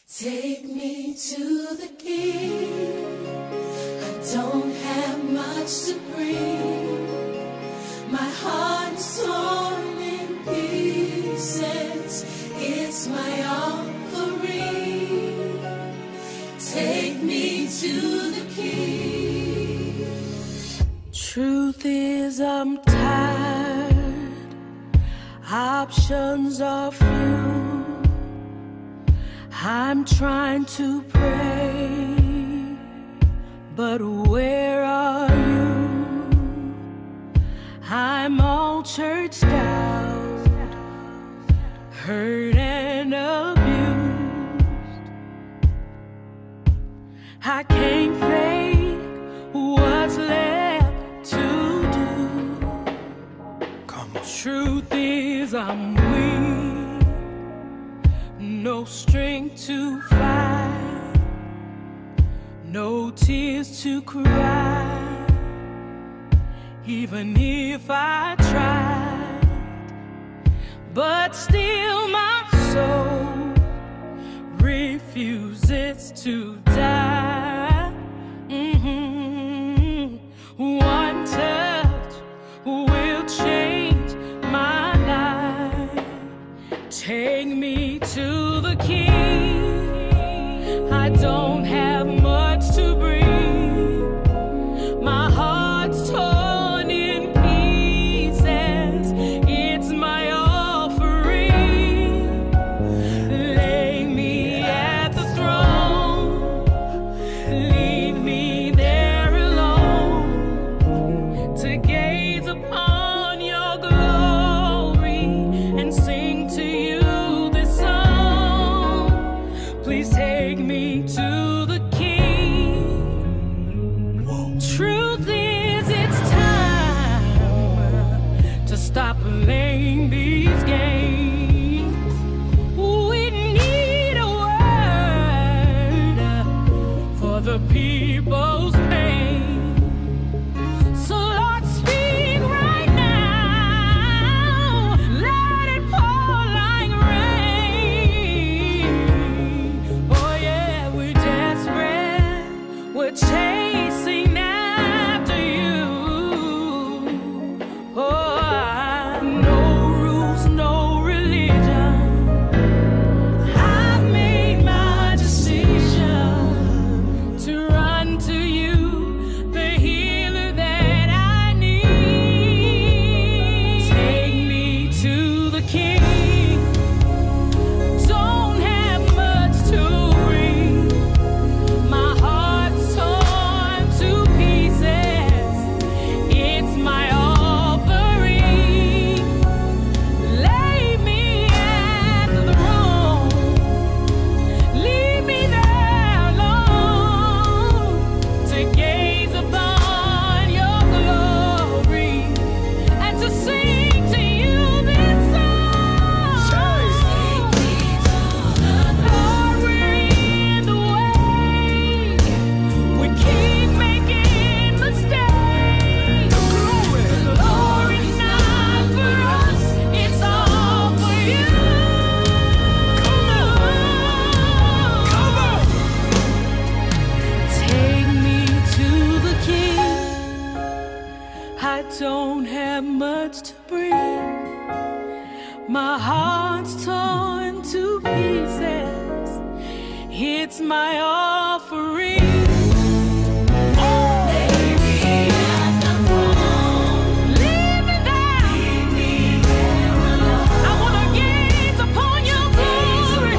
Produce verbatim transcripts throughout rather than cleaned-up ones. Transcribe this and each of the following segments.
Take me to the King. I don't have much to bring. My heart is torn in pieces. It's my offering. Take me to the King. Truth is, I'm tired. Options are few. I'm trying to pray, but where are you? I'm all churched out, hurt and abused. I can't fake what's left to do. Come on. Truth is, I'm weak. No strength to fight, no tears to cry. Even if I tried, but still my soul refuses to die. Mm-hmm. One touch will change my life. Take me to the King. I don't have much to bring. My heart's torn in pieces. It's my offering. Lay me at the throne. Leave me there alone to gaze upon your glory and sing to you. Please take me to the King. Whoa. Truth is, it's time to stop playing these games. We need a word for the people's pain. So Lord, speak right now. Let it pour like rain. We're chasing after you. Oh, no rules, no religion. I've made my decision to run to you, the healer that I need. Take me to the King. Don't have much to bring. My heart torn to pieces. It's my offering. Lay me at the throne. Leave me there alone to gaze upon your glory and to sing to you this song. Lord, we're in the way. We keep making mistakes. The glory's not for us, it's all for you. Come on. Take me to the King. I don't have much to bring. My heart's torn to pieces. It's my offering. Leave me there. I wanna gaze upon your glory.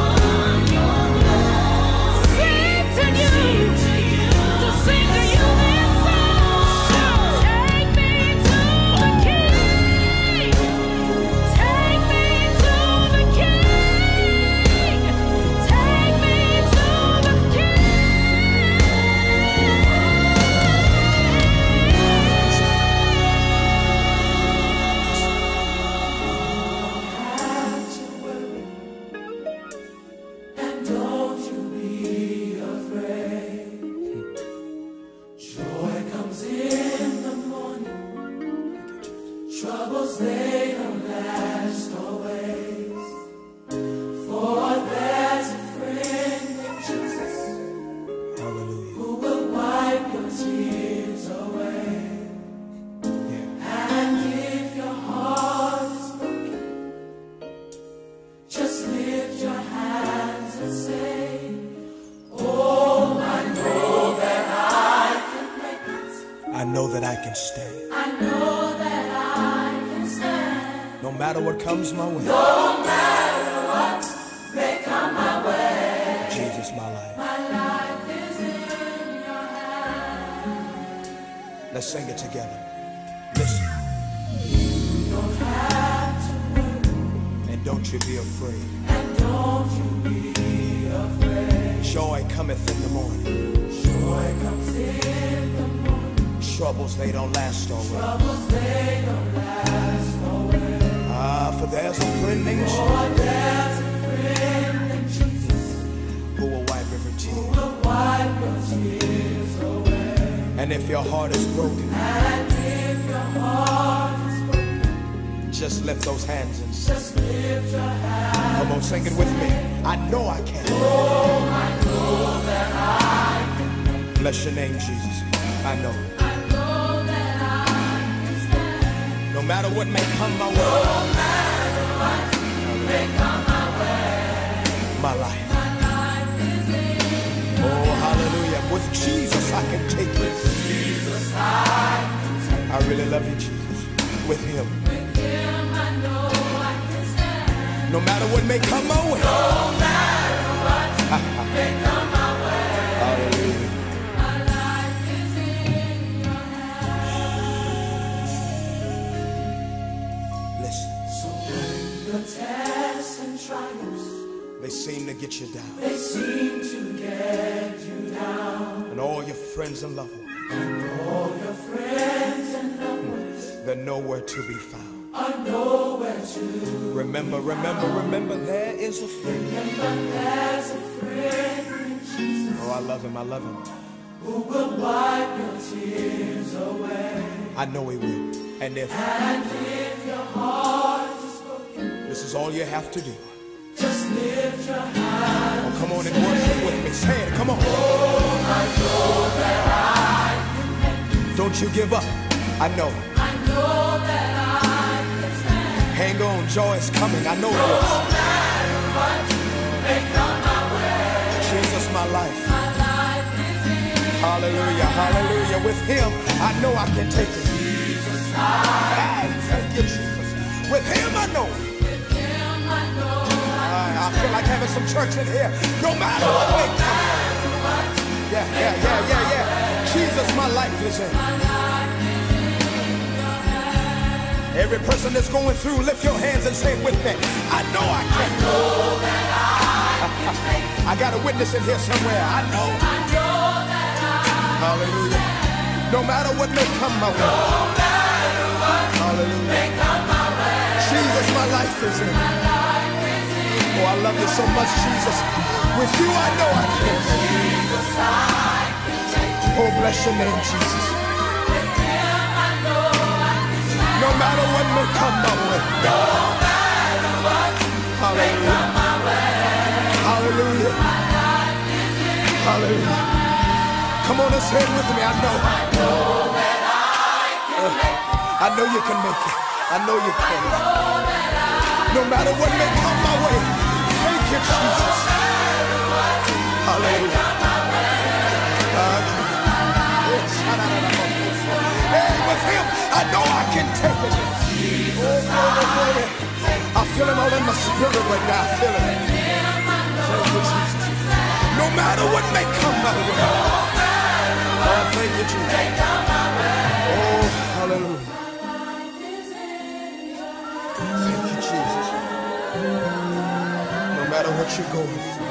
Sing to you, to sing to you this song. Take me to the King. Take me to the King. Take me to the troubles they don't last always. For there's a friend can stand. I know that I can stand. No matter what comes my way. No matter what may come my way. Jesus, my life. My life is in your hands. Let's sing it together. Listen. You don't have to worry. And don't you be afraid. And don't you be afraid. Joy cometh in the morning. Joy comes in the morning. Troubles, they don't last always. Troubles, they don't last always. Ah, for there's a friend named Jesus. For there's a friend named Jesus. Who will wipe every tear. Who will wipe your tears away. And if your heart is broken. And if your heart is broken. Just lift those hands and sing. Just lift your hands. Come on, sing it with me. I know I can. Oh, I know that I can. Bless your name, Jesus. I know. I know that I can stand. No matter what may come my way. No matter what may come my way. My life. My life is in your Oh, hallelujah. With Jesus I can take it. With Jesus I can take I really love you, Jesus. With him. With him I know I can stand. No matter what may come my way. No matter what may come my way. Hallelujah. My life is in your hands. Listen. So when the tests and triumphs, They seem to get you down. they seem to get you down. And all your friends and loved ones. All your friends and loved ones They're nowhere to be found. are nowhere to. Remember, remember, remember, there is a friend. Remember there's a friend in Jesus Oh, I love him, I love him. who will wipe your tears away. I know he will. And if And if your heart is broken, this is all you have to do. just lift your hands. Oh, come on and worship with me. Say it, come on. Oh, I know that I can make it. Don't you give up. I know. I know that I can stand. Hang on, joy is coming. I know it No is. matter what may come my way. Jesus, my life. My life is in Hallelujah, hallelujah. With him, I know I can take it. Jesus. I Hey, thank you, Jesus. With him, I know. With him I know I I, I feel like having some church in here. No matter what may come. Yeah, yeah, yeah, yeah, yeah. Jesus, my life is in. Every person that's going through, lift your hands and say it with me. I know I can. I got a witness in here somewhere. I know. I know that I Hallelujah. No matter what may come my way. no matter what Hallelujah. may come my way. Jesus, my life is in. My life is in Oh, I love you so much, Jesus. With you, I know I can. Jesus. I can take it. Oh, bless your name, Jesus. With him I know I can stand. No matter what may come my way. No matter what may Hallelujah. come my way. Hallelujah. My life is in Hallelujah. Come on and say it with me. I know. I know that I can make it. I know you can make it. I know you can. Know that I No matter what may come my way. Thank you, Jesus. Hallelujah. Uh, Hey, with him, I know I can take it. Oh, glory, glory. I feel him all in my spirit right now. I feel him. Thank you, Jesus. No matter what may come my way. Oh, thank you, Jesus. Oh, hallelujah. Thank you, Jesus. No matter what you're going through,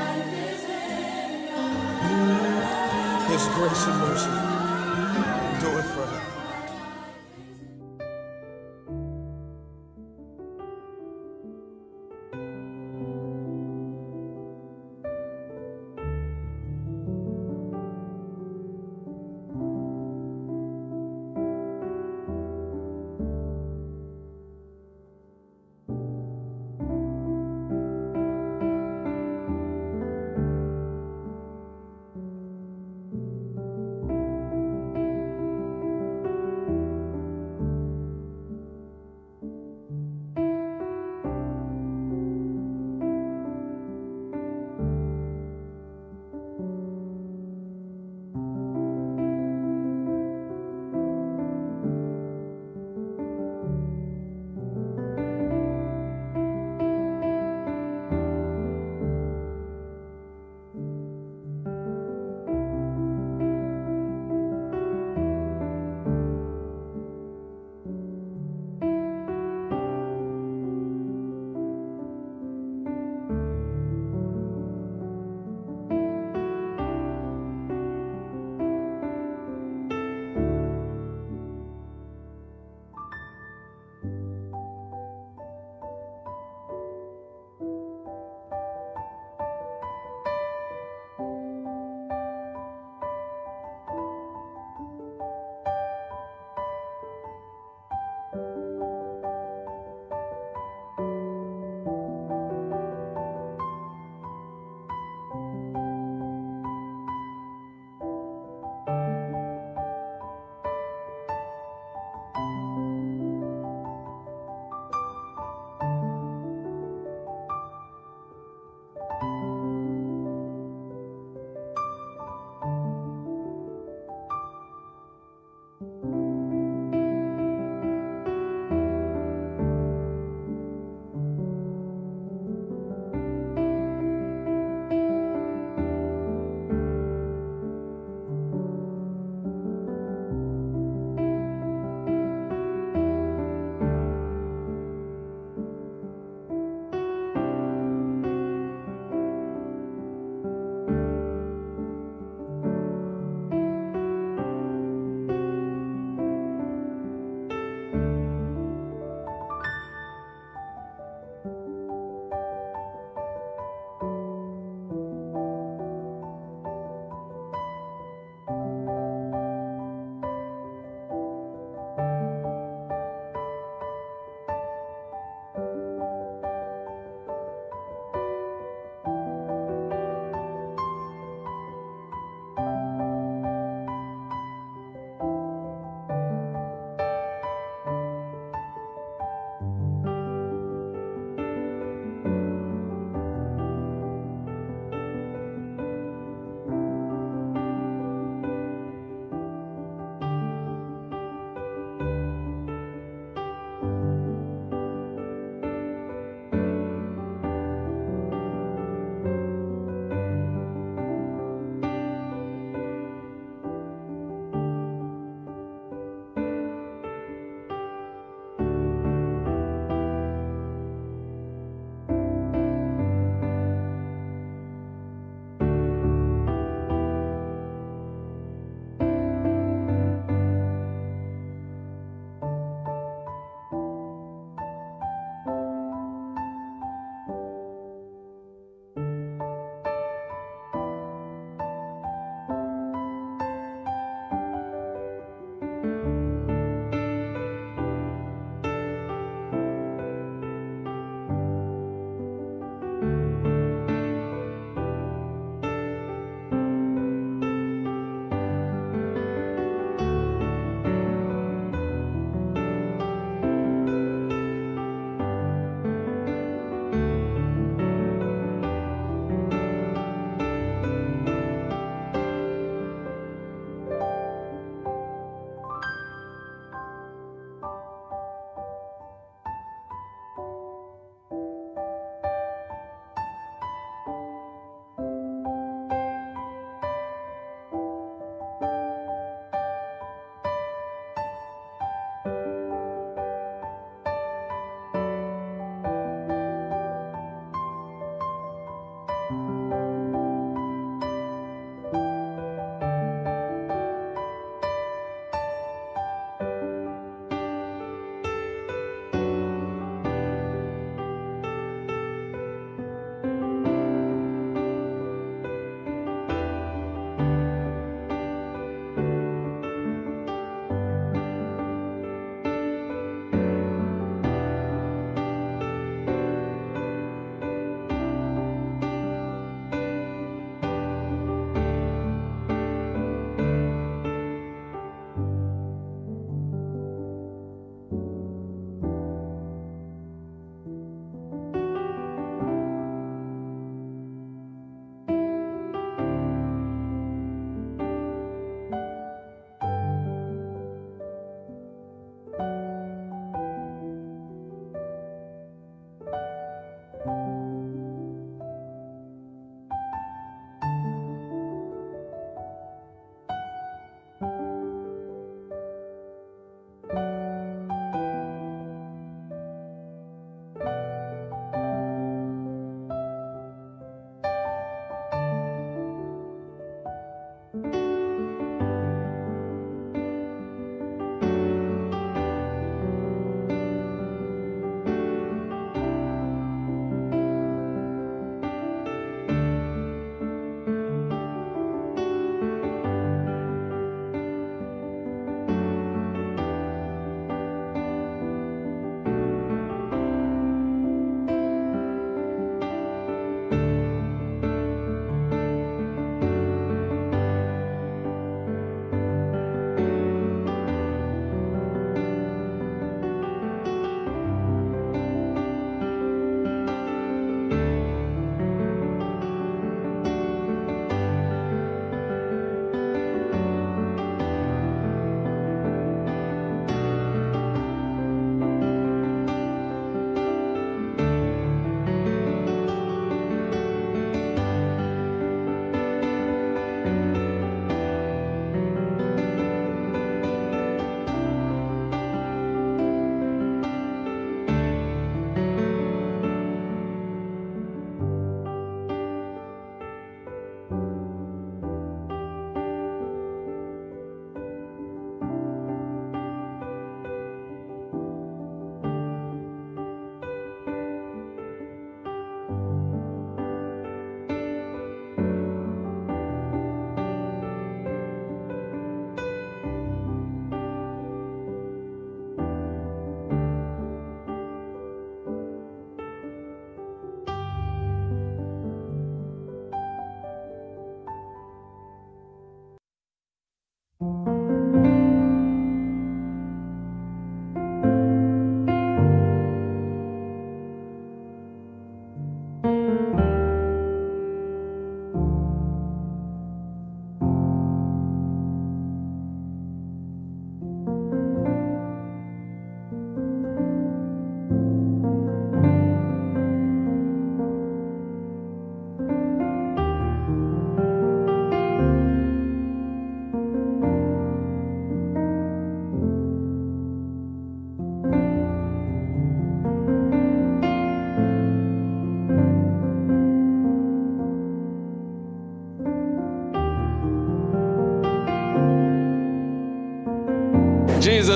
his grace and mercy do it forever.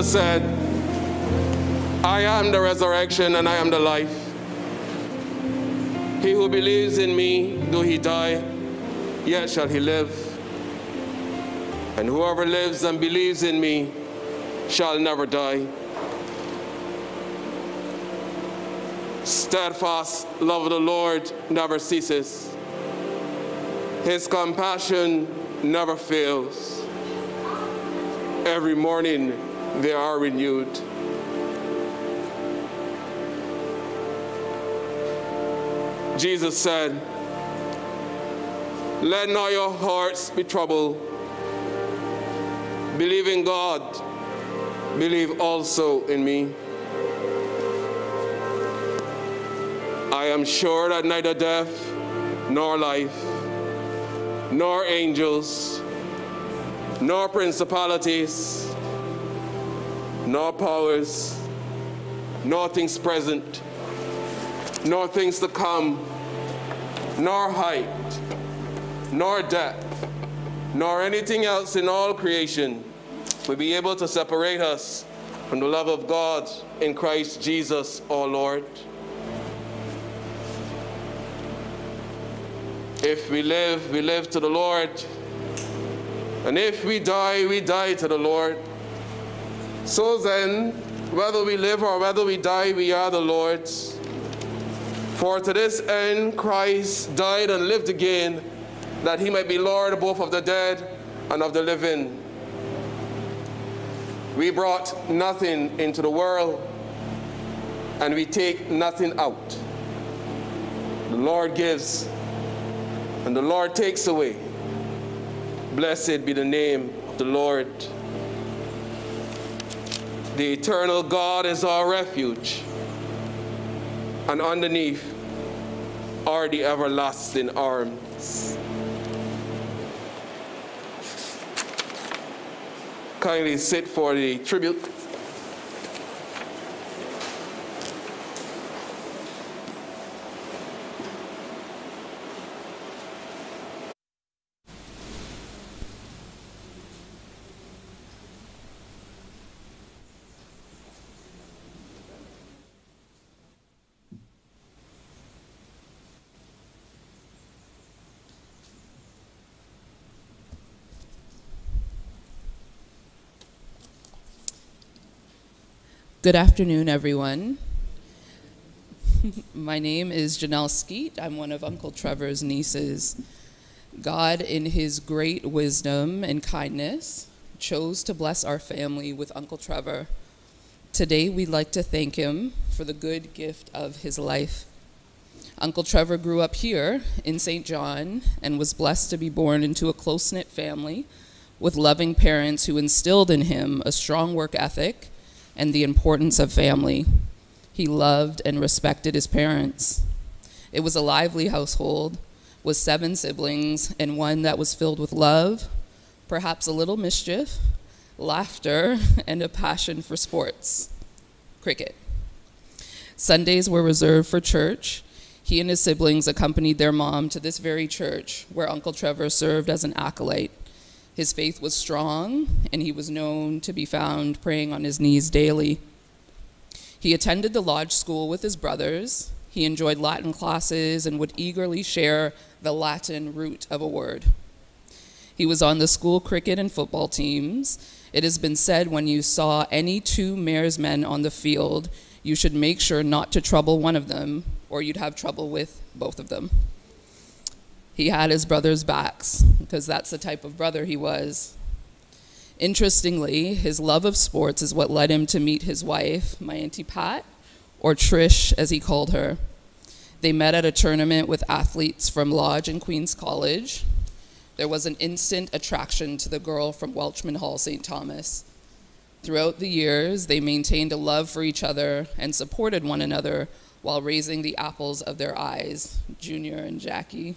Jesus said, I am the resurrection and I am the life. He who believes in me, though he die, yet shall he live. And whoever lives and believes in me shall never die. Steadfast love of the Lord never ceases. His compassion never fails. Every morning they are renewed. Jesus said, let not your hearts be troubled. Believe in God, believe also in me. I am sure that neither death, nor life, nor angels, nor principalities, nor powers, nor things present, nor things to come, nor height, nor depth, nor anything else in all creation will be able to separate us from the love of God in Christ Jesus our Lord. If we live, we live to the Lord. And if we die, we die to the Lord. So then, whether we live or whether we die, we are the Lord's. For to this end Christ died and lived again, that he might be Lord both of the dead and of the living. We brought nothing into the world, and we take nothing out. The Lord gives, and the Lord takes away. Blessed be the name of the Lord. The eternal God is our refuge, and underneath are the everlasting arms. Kindly sit for the tribute. Good afternoon, everyone. My name is Janelle Skeete. I'm one of Uncle Trevor's nieces. God, in his great wisdom and kindness, chose to bless our family with Uncle Trevor. Today, we'd like to thank him for the good gift of his life. Uncle Trevor grew up here in Saint John and was blessed to be born into a close-knit family with loving parents who instilled in him a strong work ethic and the importance of family. He loved and respected his parents. It was a lively household with seven siblings and one that was filled with love, perhaps a little mischief, laughter, and a passion for sports. Cricket. Sundays were reserved for church. He and his siblings accompanied their mom to this very church where Uncle Trevor served as an acolyte. His faith was strong, and he was known to be found praying on his knees daily. He attended the lodge school with his brothers. He enjoyed Latin classes and would eagerly share the Latin root of a word. He was on the school cricket and football teams. It has been said when you saw any two mares men on the field, you should make sure not to trouble one of them, or you'd have trouble with both of them. He had his brothers' backs, because that's the type of brother he was. Interestingly, his love of sports is what led him to meet his wife, my Auntie Pat, or Trish, as he called her. They met at a tournament with athletes from Lodge and Queen's College. There was an instant attraction to the girl from Welchman Hall, Saint Thomas. Throughout the years, they maintained a love for each other and supported one another while raising the apples of their eyes, Junior and Jackie.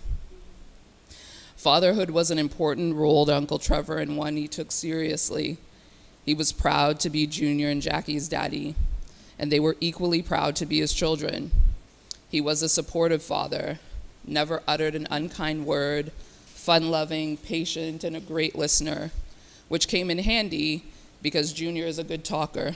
Fatherhood was an important role to Uncle Trevor and one he took seriously. He was proud to be Junior and Jackie's daddy, and they were equally proud to be his children. He was a supportive father, never uttered an unkind word, fun-loving, patient, and a great listener, which came in handy because Junior is a good talker.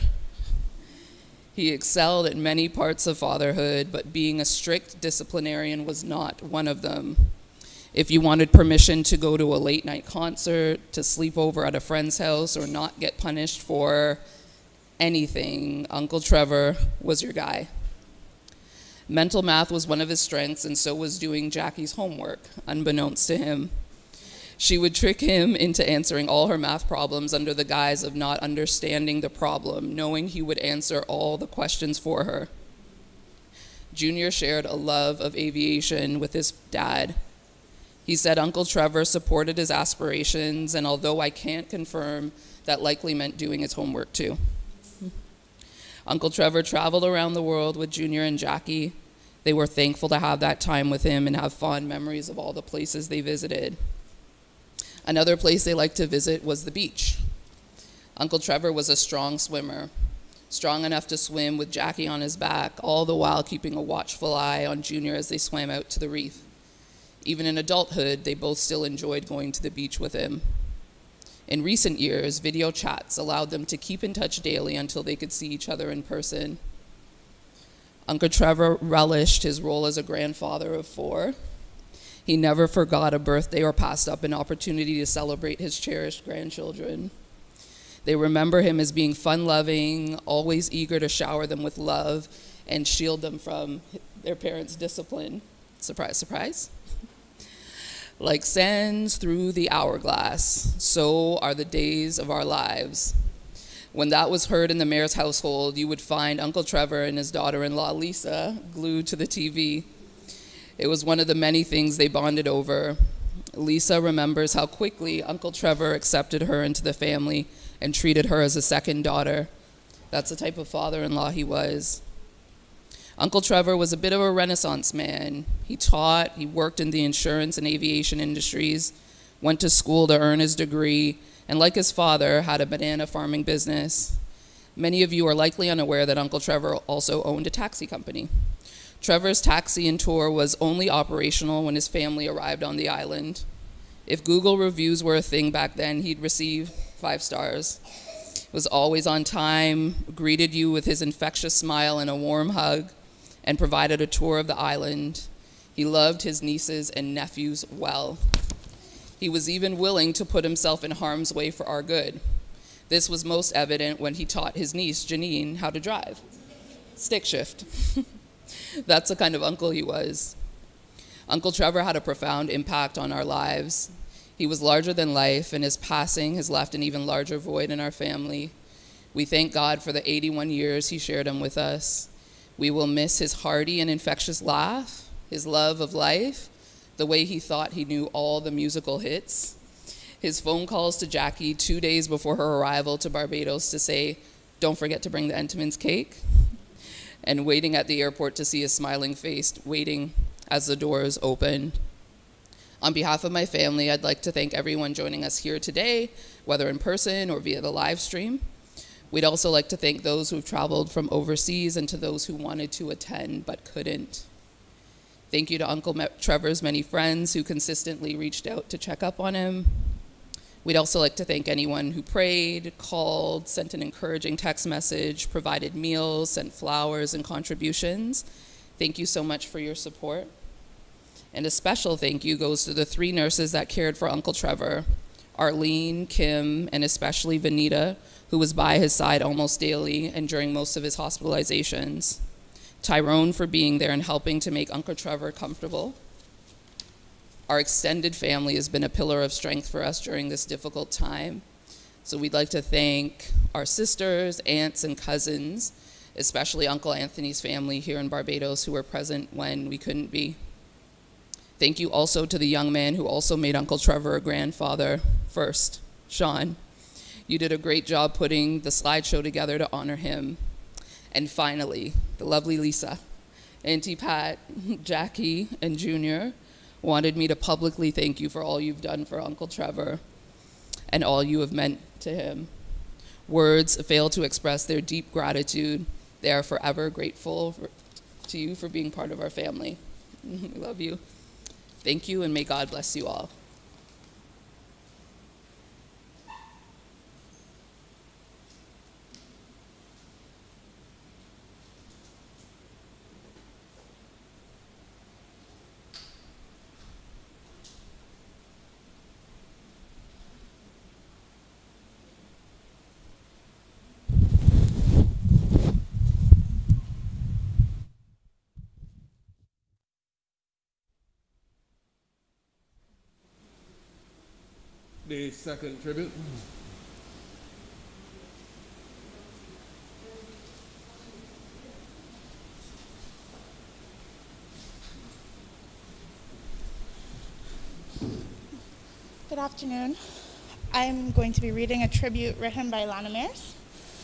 He excelled at many parts of fatherhood, but being a strict disciplinarian was not one of them. If you wanted permission to go to a late night concert, to sleep over at a friend's house, or not get punished for anything, Uncle Trevor was your guy. Mental math was one of his strengths, and so was doing Jackie's homework, unbeknownst to him. She would trick him into answering all her math problems under the guise of not understanding the problem, knowing he would answer all the questions for her. Junior shared a love of aviation with his dad. He said Uncle Trevor supported his aspirations, and although I can't confirm, that likely meant doing his homework too. Uncle Trevor traveled around the world with Junior and Jackie. They were thankful to have that time with him and have fond memories of all the places they visited. Another place they liked to visit was the beach. Uncle Trevor was a strong swimmer, strong enough to swim with Jackie on his back, all the while keeping a watchful eye on Junior as they swam out to the reef. Even in adulthood, they both still enjoyed going to the beach with him. In recent years, video chats allowed them to keep in touch daily until they could see each other in person. Uncle Trevor relished his role as a grandfather of four. He never forgot a birthday or passed up an opportunity to celebrate his cherished grandchildren. They remember him as being fun-loving, always eager to shower them with love and shield them from their parents' discipline. Surprise, surprise. Like sands through the hourglass, so are the days of our lives. When that was heard in the mayor's household, you would find Uncle Trevor and his daughter-in-law, Lisa, glued to the T V. It was one of the many things they bonded over. Lisa remembers how quickly Uncle Trevor accepted her into the family and treated her as a second daughter. That's the type of father-in-law he was. Uncle Trevor was a bit of a Renaissance man. He taught, he worked in the insurance and aviation industries, went to school to earn his degree, and like his father, had a banana farming business. Many of you are likely unaware that Uncle Trevor also owned a taxi company. Trevor's taxi and tour was only operational when his family arrived on the island. If Google reviews were a thing back then, he'd receive five stars. Was always on time, greeted you with his infectious smile and a warm hug, and provided a tour of the island. He loved his nieces and nephews well. He was even willing to put himself in harm's way for our good. This was most evident when he taught his niece, Janine, how to drive. Stick shift. That's the kind of uncle he was. Uncle Trevor had a profound impact on our lives. He was larger than life, and his passing has left an even larger void in our family. We thank God for the eighty-one years he shared them with us. We will miss his hearty and infectious laugh, his love of life, the way he thought he knew all the musical hits, his phone calls to Jackie two days before her arrival to Barbados to say, "Don't forget to bring the Entenmann's cake," and waiting at the airport to see his smiling face, waiting as the doors opened. On behalf of my family, I'd like to thank everyone joining us here today, whether in person or via the live stream. We'd also like to thank those who've traveled from overseas and to those who wanted to attend but couldn't. Thank you to Uncle Trevor's many friends who consistently reached out to check up on him. We'd also like to thank anyone who prayed, called, sent an encouraging text message, provided meals, sent flowers and contributions. Thank you so much for your support. And a special thank you goes to the three nurses that cared for Uncle Trevor, Arlene, Kim, and especially Vanita, who was by his side almost daily and during most of his hospitalizations. Tyrone for being there and helping to make Uncle Trevor comfortable. Our extended family has been a pillar of strength for us during this difficult time. So we'd like to thank our sisters, aunts, and cousins, especially Uncle Anthony's family here in Barbados who were present when we couldn't be. Thank you also to the young man who also made Uncle Trevor a grandfather first, Sean. You did a great job putting the slideshow together to honor him. And finally, the lovely Lisa, Auntie Pat, Jackie, and Junior wanted me to publicly thank you for all you've done for Uncle Trevor and all you have meant to him. Words fail to express their deep gratitude. They are forever grateful for, to you for being part of our family. We love you. Thank you, and may God bless you all. the second tribute. Good afternoon. I'm going to be reading a tribute written by Lana Mears.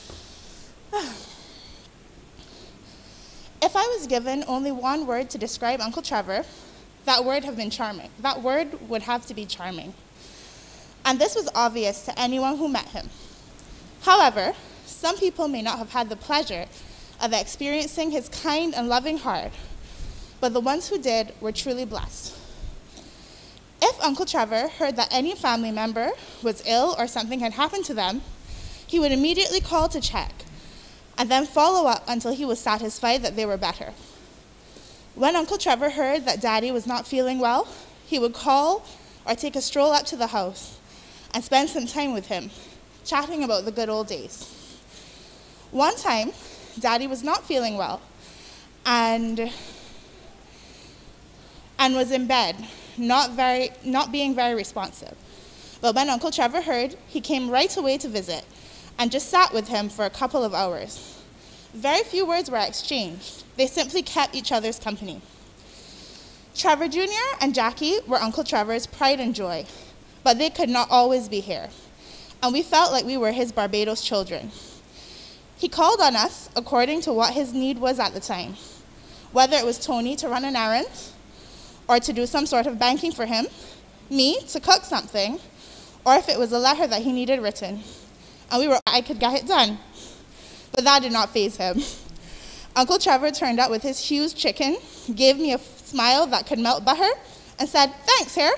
If I was given only one word to describe Uncle Trevor, that word have been charming. That word would have to be charming. And this was obvious to anyone who met him. However, some people may not have had the pleasure of experiencing his kind and loving heart, but the ones who did were truly blessed. If Uncle Trevor heard that any family member was ill or something had happened to them, he would immediately call to check and then follow up until he was satisfied that they were better. When Uncle Trevor heard that Daddy was not feeling well, he would call or take a stroll up to the house and spend some time with him, chatting about the good old days. One time, Daddy was not feeling well and, and was in bed, not, very, not being very responsive. But when Uncle Trevor heard, he came right away to visit and just sat with him for a couple of hours. Very few words were exchanged. They simply kept each other's company. Trevor Junior and Jackie were Uncle Trevor's pride and joy, but they could not always be here, and we felt like we were his Barbados children. He called on us according to what his need was at the time, whether it was Tony to run an errand, or to do some sort of banking for him, me to cook something, or if it was a letter that he needed written. And we were, I could get it done. But that did not faze him. Uncle Trevor turned up with his huge chicken, gave me a smile that could melt butter, and said, "Thanks, here."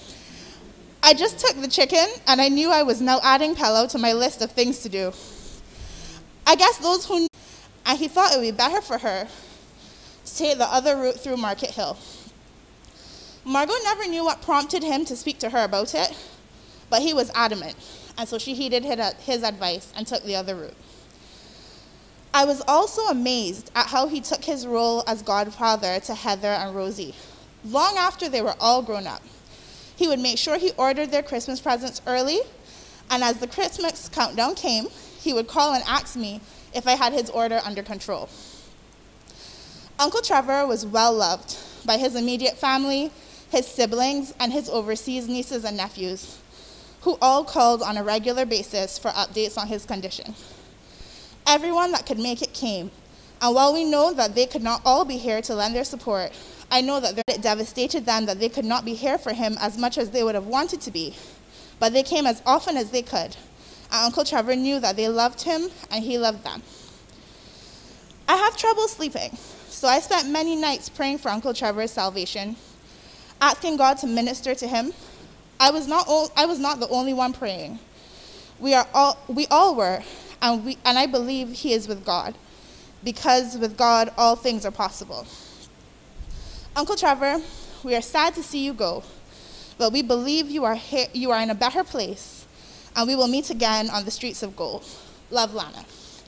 I just took the chicken, and I knew I was now adding pillow to my list of things to do. I guess those who knew, and he thought it would be better for her to take the other route through Market Hill. Margot never knew what prompted him to speak to her about it, but he was adamant, and so she heeded his advice and took the other route. I was also amazed at how he took his role as godfather to Heather and Rosie. Long after they were all grown up, he would make sure he ordered their Christmas presents early, and as the Christmas countdown came, he would call and ask me if I had his order under control. Uncle Trevor was well loved by his immediate family, his siblings, and his overseas nieces and nephews, who all called on a regular basis for updates on his condition. Everyone that could make it came, and while we know that they could not all be here to lend their support, I know that it devastated them that they could not be here for him as much as they would have wanted to be, but they came as often as they could, and Uncle Trevor knew that they loved him and he loved them. I have trouble sleeping, so I spent many nights praying for Uncle Trevor's salvation, asking God to minister to him. I was not, I was not the only one praying. We, are all, we all were, and, we, and I believe he is with God, because with God all things are possible. Uncle Trevor, we are sad to see you go, but we believe you are, here, you are in a better place, and we will meet again on the streets of gold. Love, Lana.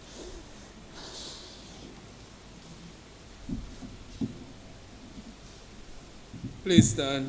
Please stand.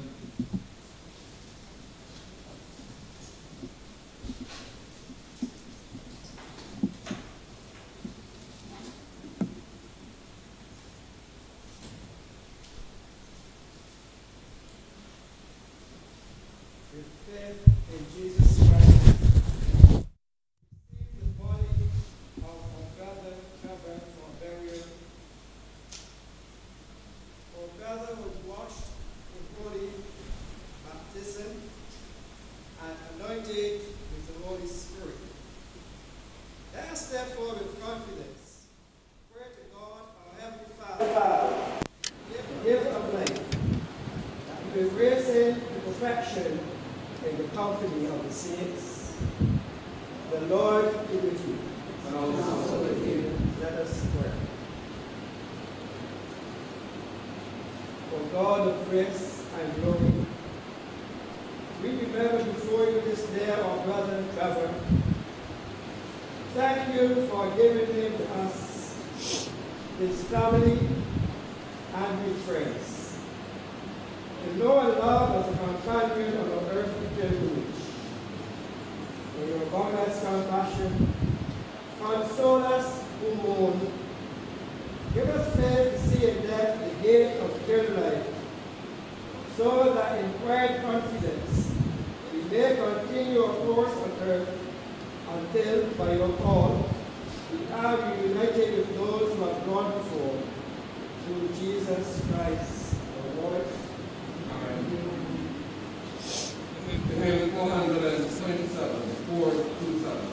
for your boundless compassion. Console us who mourn. Give us faith to see in death the gate of eternal life, so that in quiet confidence we may continue our course on earth until, by your call, we are reunited with those who have gone before, through Jesus Christ, our Lord. Amen. Hymn four hundred twenty-seven, four twenty-seven.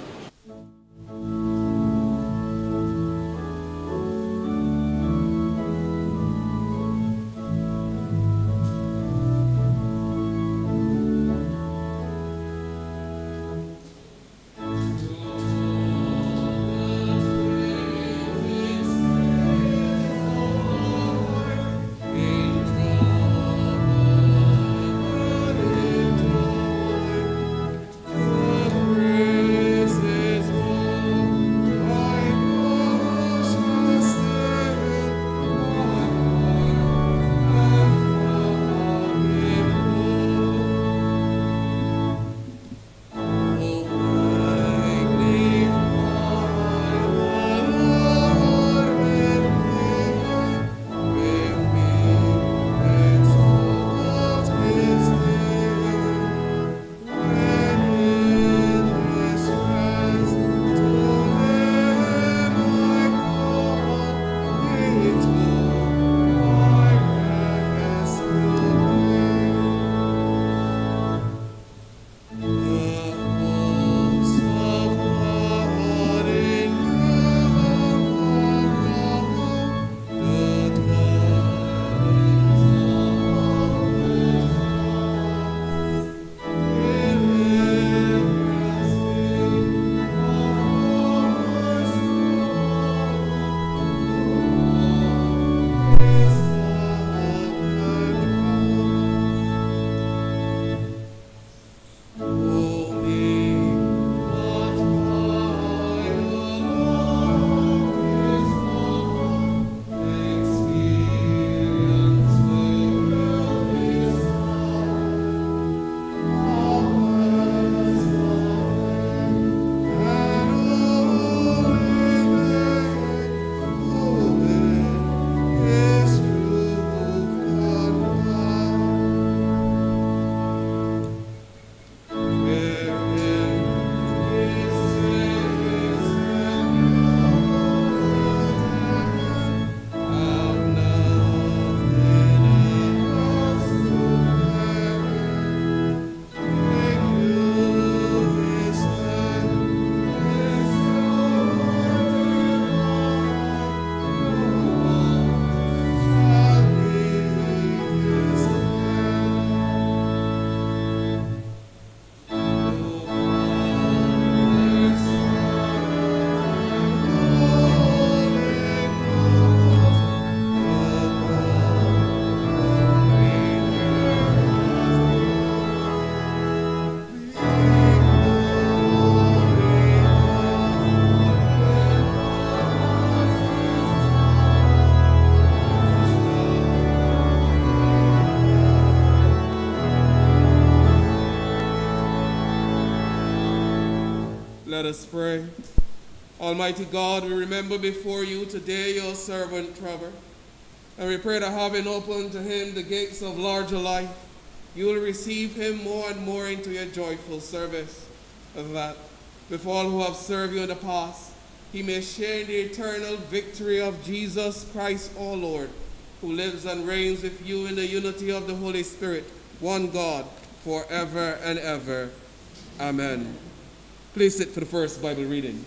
Let us pray. Almighty God, we remember before you today your servant Trevor, and we pray that having opened to him the gates of larger life, you will receive him more and more into your joyful service, and that with all who have served you in the past, he may share in the eternal victory of Jesus Christ our Lord, who lives and reigns with you in the unity of the Holy Spirit, one God, forever and ever. Amen. Please sit for the first Bible reading.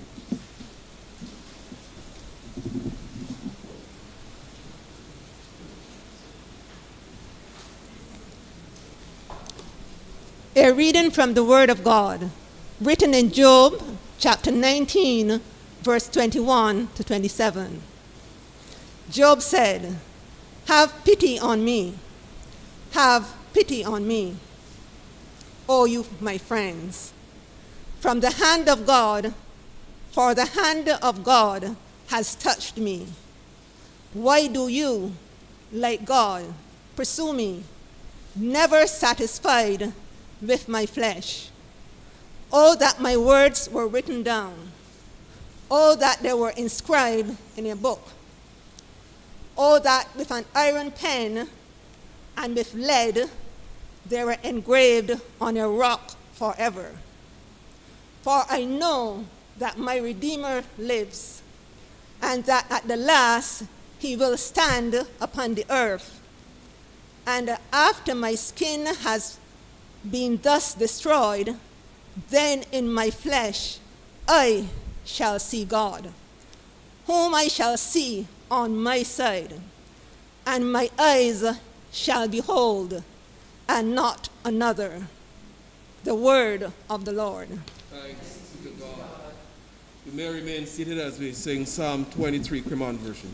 A reading from the Word of God, written in Job chapter nineteen, verse twenty-one to twenty-seven. Job said, "Have pity on me, have pity on me, O you my friends, from the hand of God, for the hand of God has touched me. Why do you, like God, pursue me, never satisfied with my flesh? Oh, that my words were written down. Oh, that they were inscribed in a book. Oh, that with an iron pen and with lead they were engraved on a rock forever. For I know that my Redeemer lives, and that at the last he will stand upon the earth. And after my skin has been thus destroyed, then in my flesh I shall see God, whom I shall see on my side, and my eyes shall behold, and not another. The word of the Lord. Thanks to God. You may remain seated as we sing Psalm twenty-three, Crimond version.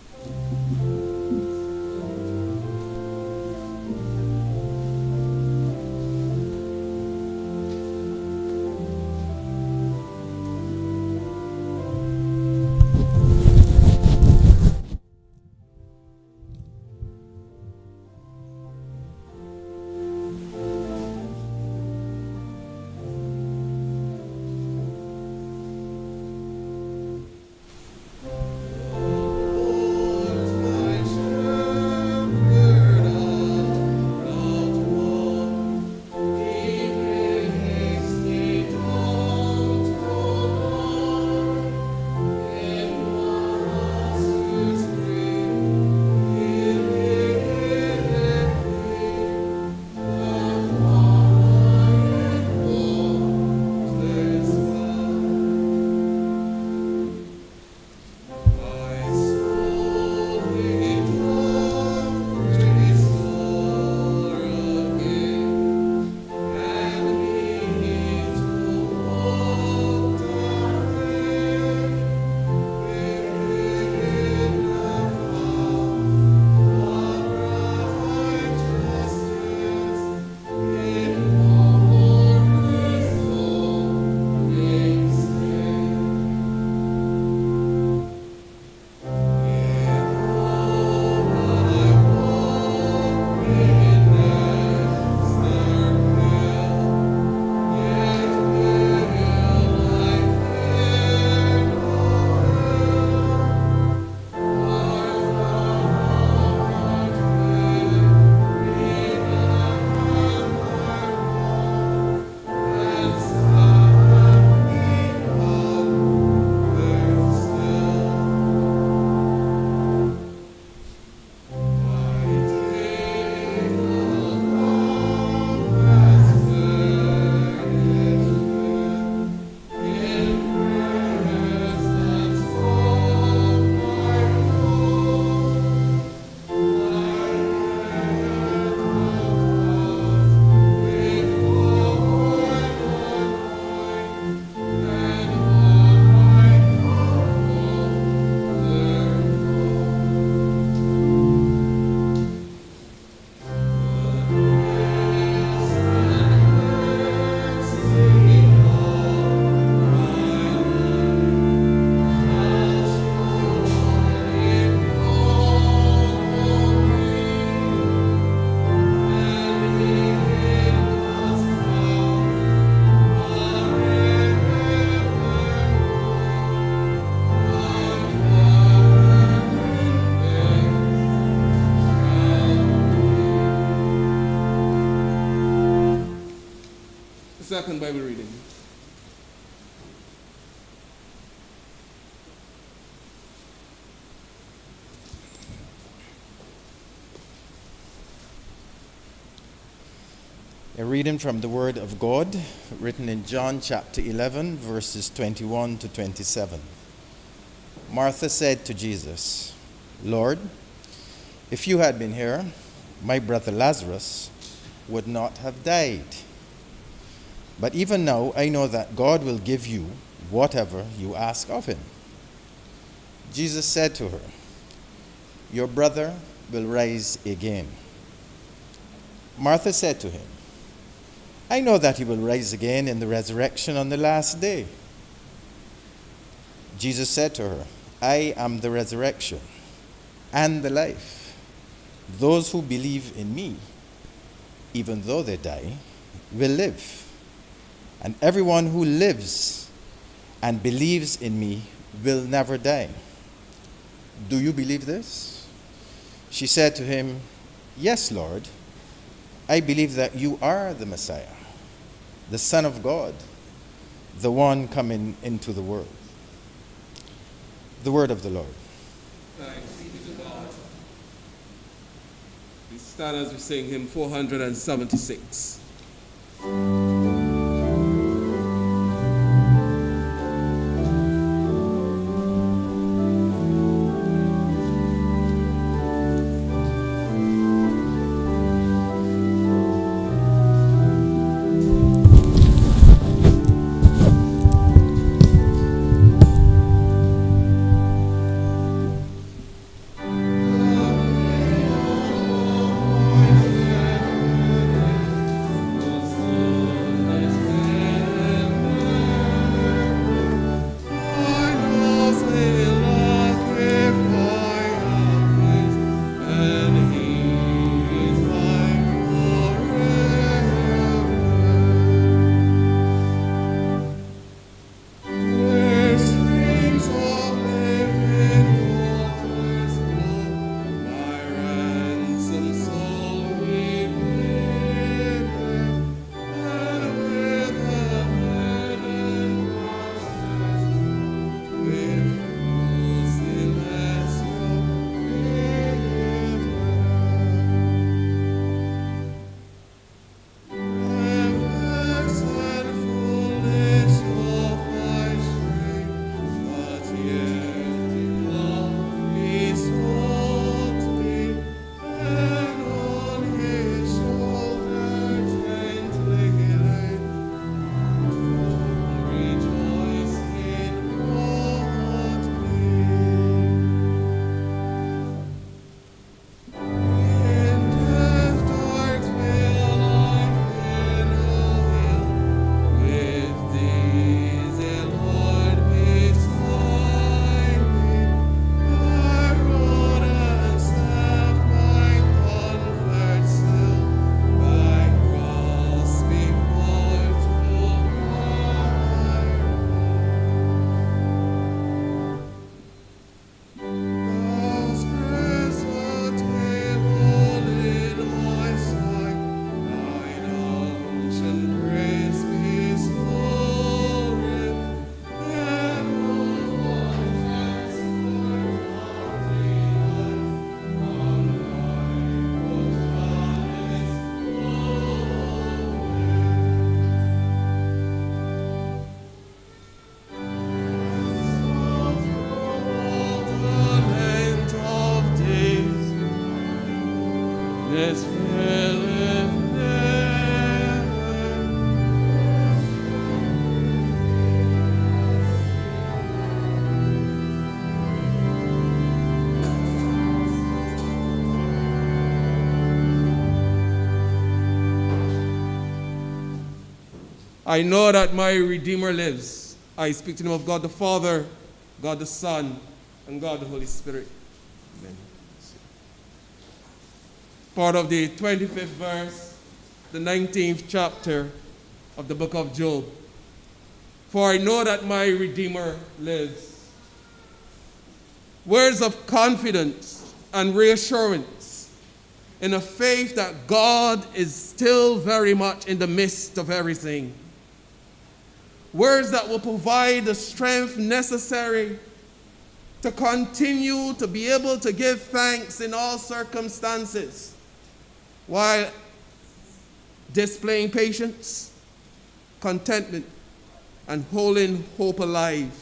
Second Bible reading. A reading from the Word of God, written in John chapter eleven, verses twenty-one to twenty-seven. Martha said to Jesus, "Lord, if you had been here, my brother Lazarus would not have died. But even now I know that God will give you whatever you ask of him." Jesus said to her, "Your brother will rise again." Martha said to him, "I know that he will rise again in the resurrection on the last day." Jesus said to her, "I am the resurrection and the life. Those who believe in me, even though they die, will live. and everyone who lives and believes in me will never die. Do you believe this?" She said to him, "Yes, Lord. I believe that you are the Messiah, the Son of God, the one coming into the world." The word of the Lord. Thanks be to God. We stand as we sing hymn four hundred seventy-six. I know that my Redeemer lives. I speak to the name of God the Father, God the Son, and God the Holy Spirit. Amen. Part of the twenty-fifth verse, the nineteenth chapter of the book of Job. For I know that my Redeemer lives. Words of confidence and reassurance in a faith that God is still very much in the midst of everything. Words that will provide the strength necessary to continue to be able to give thanks in all circumstances while displaying patience, contentment, and holding hope alive.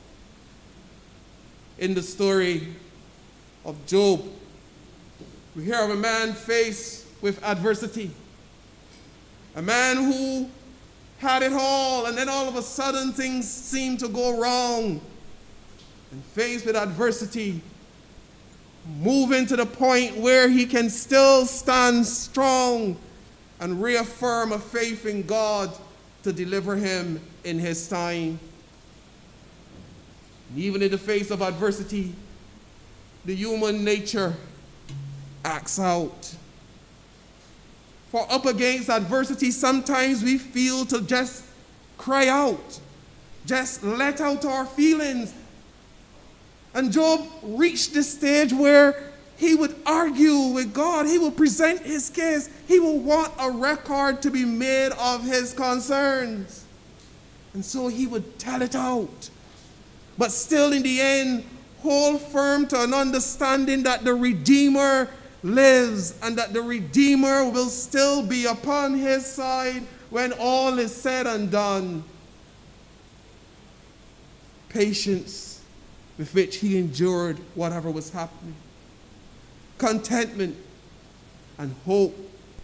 In the story of Job, we hear of a man faced with adversity, a man who had it all, and then all of a sudden things seemed to go wrong. And faced with adversity, moving to the point where he can still stand strong and reaffirm a faith in God to deliver him in his time. And even in the face of adversity, the human nature acts out. For up against adversity, sometimes we feel to just cry out, just let out our feelings. And Job reached this stage where he would argue with God. He would present his case. He would want a record to be made of his concerns. And so he would tell it out. But still in the end, hold firm to an understanding that the Redeemer lives and that the Redeemer will still be upon his side when all is said and done. Patience with which he endured whatever was happening. Contentment and hope.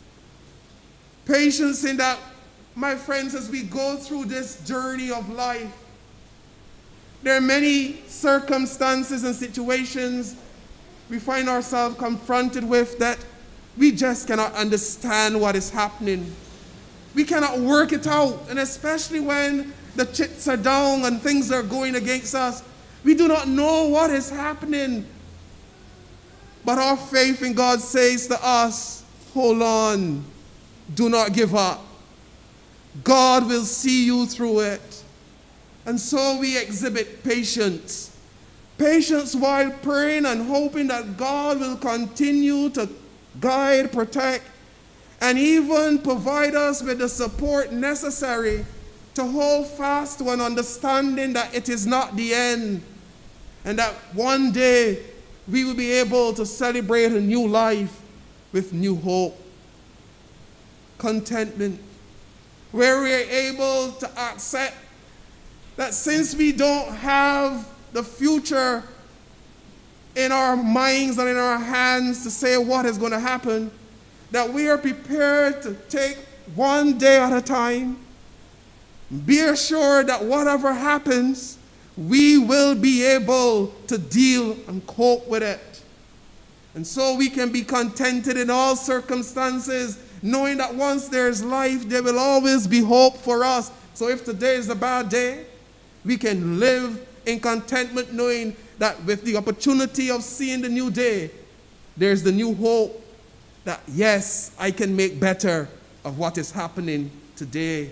Patience in that, my friends, as we go through this journey of life, there are many circumstances and situations we find ourselves confronted with that we just cannot understand what is happening. We cannot work it out, and especially when the chips are down and things are going against us, we do not know what is happening. But our faith in God says to us, hold on, do not give up. God will see you through it. And so we exhibit patience. Patience while praying and hoping that God will continue to guide, protect, and even provide us with the support necessary to hold fast to an understanding that it is not the end, and that one day we will be able to celebrate a new life with new hope. Contentment, where we are able to accept that since we don't have the future in our minds and in our hands to say what is going to happen, that we are prepared to take one day at a time. Be assured that whatever happens, we will be able to deal and cope with it. And so we can be contented in all circumstances, knowing that once there is life, there will always be hope for us. So if today is a bad day, we can live in contentment, knowing that with the opportunity of seeing the new day, there's the new hope that, yes, I can make better of what is happening today.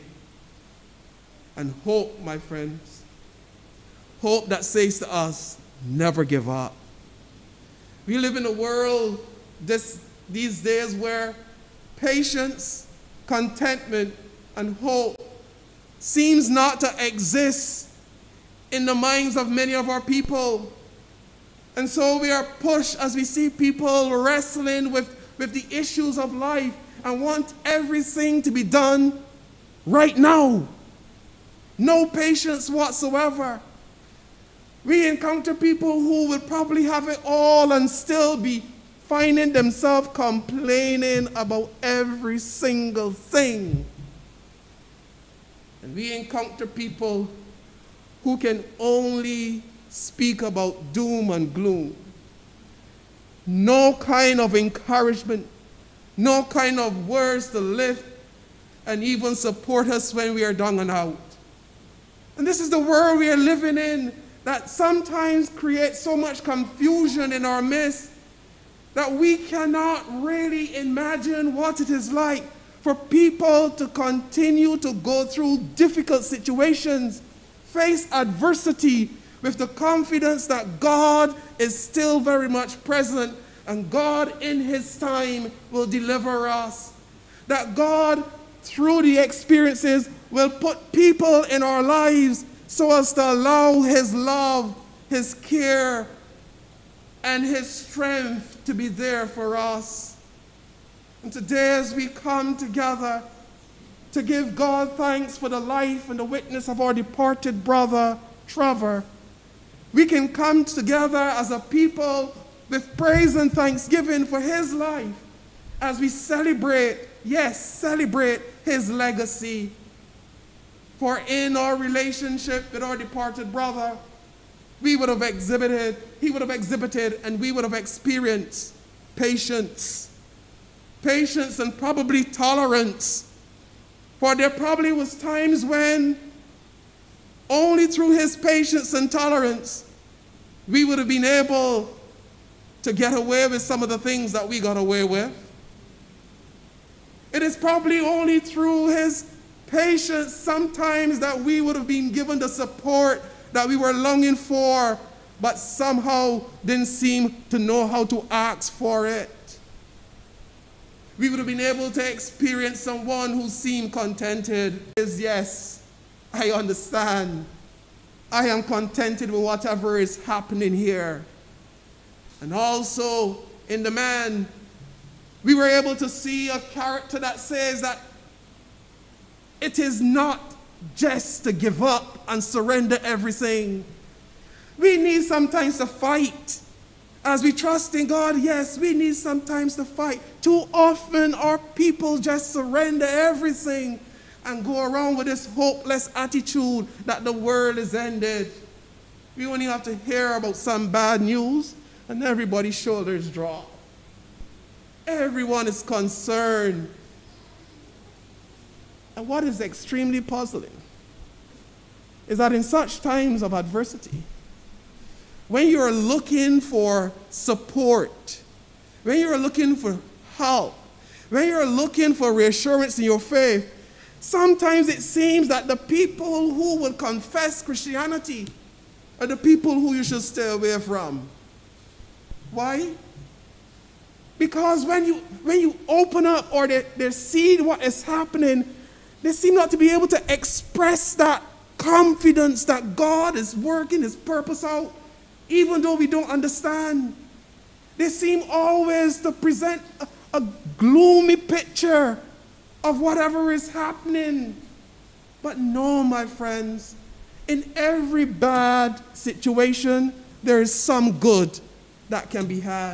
And hope, my friends, hope that says to us, never give up. We live in a world this, these days where patience, contentment, and hope seems not to exist in the minds of many of our people. And so we are pushed as we see people wrestling with, with the issues of life and want everything to be done right now. No patience whatsoever. We encounter people who will probably have it all and still be finding themselves complaining about every single thing. And we encounter people who can only speak about doom and gloom. No kind of encouragement, no kind of words to lift and even support us when we are down and out. And this is the world we are living in that sometimes creates so much confusion in our midst that we cannot really imagine what it is like for people to continue to go through difficult situations, face adversity with the confidence that God is still very much present and God in his time will deliver us. That God, through the experiences, will put people in our lives so as to allow his love, his care, and his strength to be there for us. And today as we come together to give God thanks for the life and the witness of our departed brother, Trevor, we can come together as a people with praise and thanksgiving for his life as we celebrate, yes, celebrate his legacy. For in our relationship with our departed brother, we would have exhibited, he would have exhibited, and we would have experienced patience. Patience and probably tolerance. For there probably was times when only through his patience and tolerance we would have been able to get away with some of the things that we got away with. It is probably only through his Patience sometimes that we would have been given the support that we were longing for, but somehow didn't seem to know how to ask for it. We would have been able to experience someone who seemed contented. Is yes, I understand. I am contented with whatever is happening here. And also in the man, we were able to see a character that says that it is not just to give up and surrender everything. We need sometimes to fight. As we trust in God, yes, we need sometimes to fight. Too often our people just surrender everything and go around with this hopeless attitude that the world is ended. We only have to hear about some bad news and everybody's shoulders drop. Everyone is concerned. And what is extremely puzzling is that in such times of adversity, when you're looking for support, when you're looking for help, when you're looking for reassurance in your faith, sometimes it seems that the people who will confess Christianity are the people who you should stay away from. Why? Because when you, when you open up or they, they see what is happening, they seem not to be able to express that confidence that God is working his purpose out, even though we don't understand. They seem always to present a, a gloomy picture of whatever is happening. But no, my friends, in every bad situation, there is some good that can be had.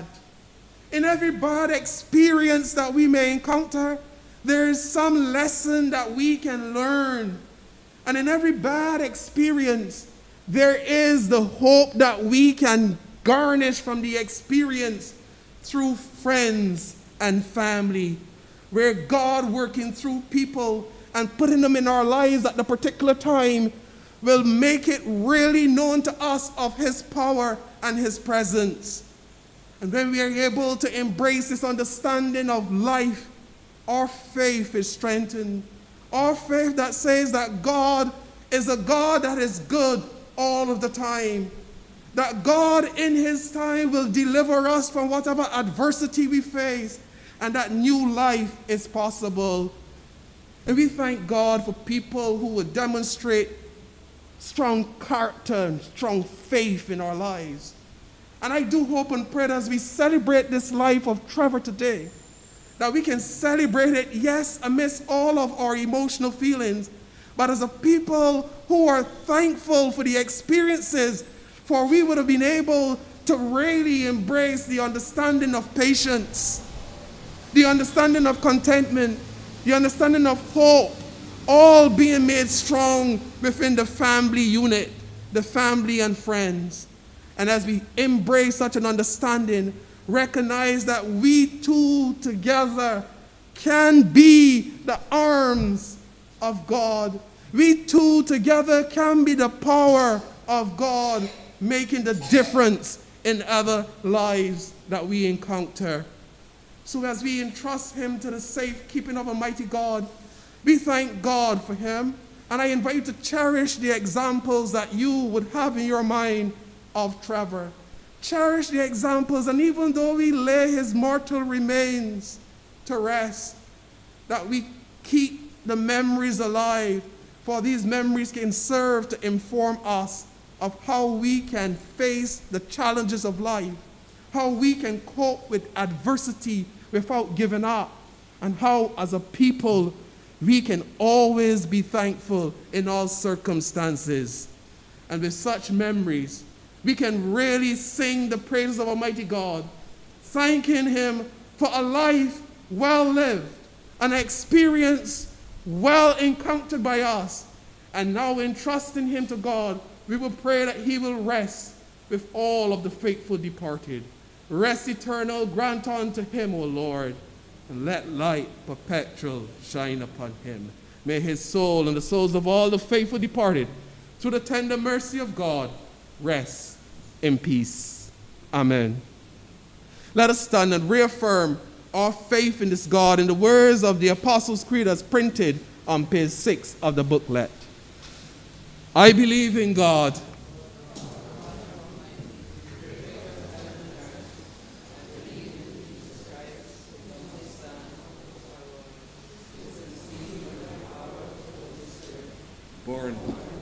In every bad experience that we may encounter, there is some lesson that we can learn. And in every bad experience, there is the hope that we can garnish from the experience through friends and family, where God working through people and putting them in our lives at the particular time will make it really known to us of his power and his presence. And when we are able to embrace this understanding of life, our faith is strengthened. Our faith that says that God is a God that is good all of the time. That God in his time will deliver us from whatever adversity we face, and that new life is possible. And we thank God for people who would demonstrate strong character and strong faith in our lives. And I do hope and pray that as we celebrate this life of Trevor today, that we can celebrate it, yes, amidst all of our emotional feelings, but as a people who are thankful for the experiences, for we would have been able to really embrace the understanding of patience, the understanding of contentment, the understanding of hope, all being made strong within the family unit, the family and friends. And as we embrace such an understanding, recognize that we two together can be the arms of God. We two together can be the power of God, making the difference in other lives that we encounter. So as we entrust him to the safekeeping of Almighty God, we thank God for him. And I invite you to cherish the examples that you would have in your mind of Trevor. Cherish the examples, and even though we lay his mortal remains to rest, that we keep the memories alive, for these memories can serve to inform us of how we can face the challenges of life, how we can cope with adversity without giving up, and how as a people we can always be thankful in all circumstances. And with such memories, we can really sing the praises of Almighty God, thanking him for a life well lived, an experience well encountered by us. And now entrusting him to God, we will pray that he will rest with all of the faithful departed. Rest eternal grant unto him, O Lord, and let light perpetual shine upon him. May his soul and the souls of all the faithful departed, through the tender mercy of God, rest in peace. Amen. Let us stand and reaffirm our faith in this God in the words of the Apostles' Creed as printed on page six of the booklet. I believe in God, born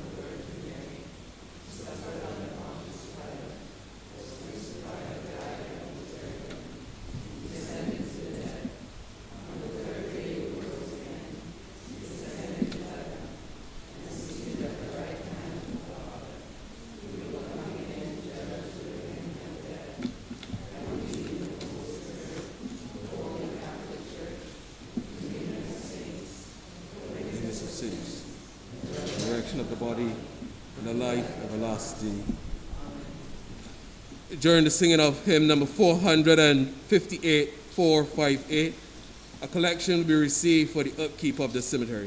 of the body and the life everlasting. During the singing of hymn number four fifty-eight, four fifty-eight, a collection will be received for the upkeep of the cemetery.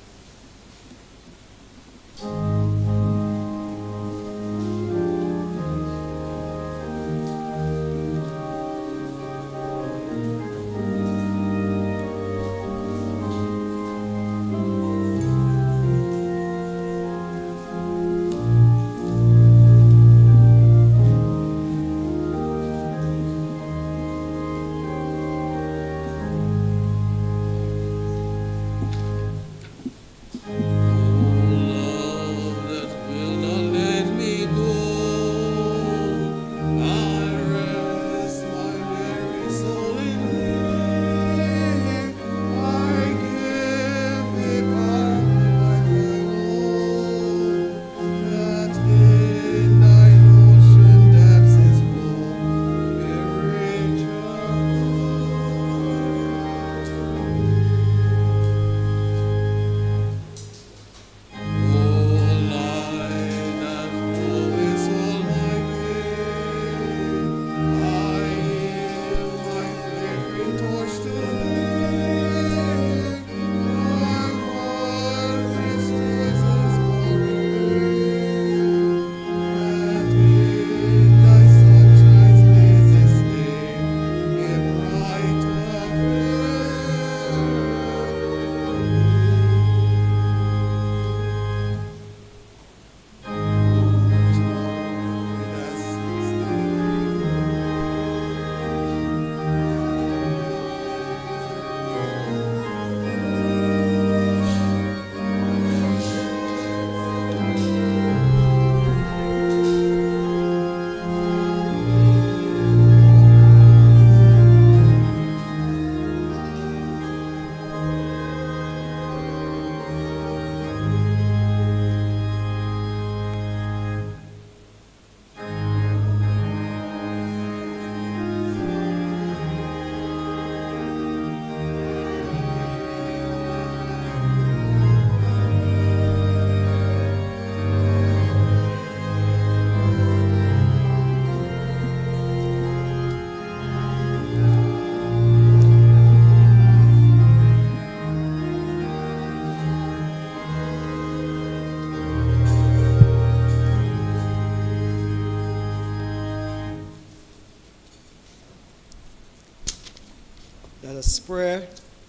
Let us pray.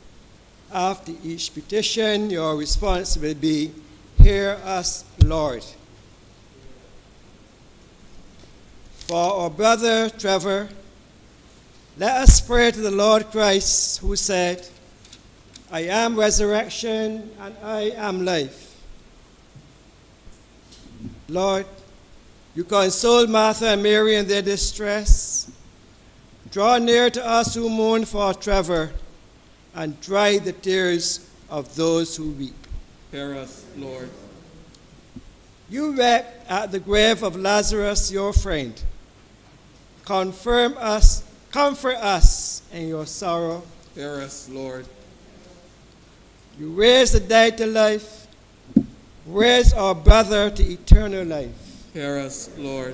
After each petition, your response will be, "Hear us, Lord." For our brother Trevor, let us pray to the Lord Christ, who said, "I am resurrection and I am life." Lord, you console Martha and Mary in their distress. Draw near to us who mourn for Trevor, and dry the tears of those who weep. Hear us, Lord. You wept at the grave of Lazarus, your friend. Confirm us, comfort us in your sorrow. Hear us, Lord. You raised the dead to life. Raise our brother to eternal life. Hear us, Lord.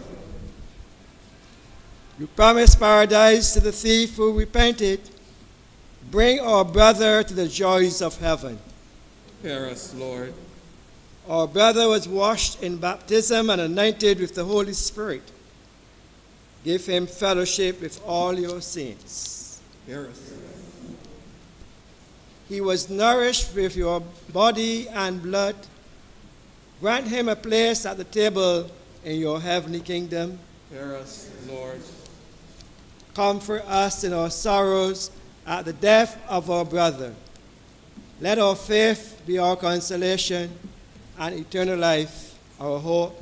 You promised paradise to the thief who repented. Bring our brother to the joys of heaven. Hear us, Lord. Our brother was washed in baptism and anointed with the Holy Spirit. Give him fellowship with all your saints. Hear us. he was nourished with your body and blood. Grant him a place at the table in your heavenly kingdom. Hear us, Lord. Comfort us in our sorrows at the death of our brother. Let our faith be our consolation and eternal life our hope.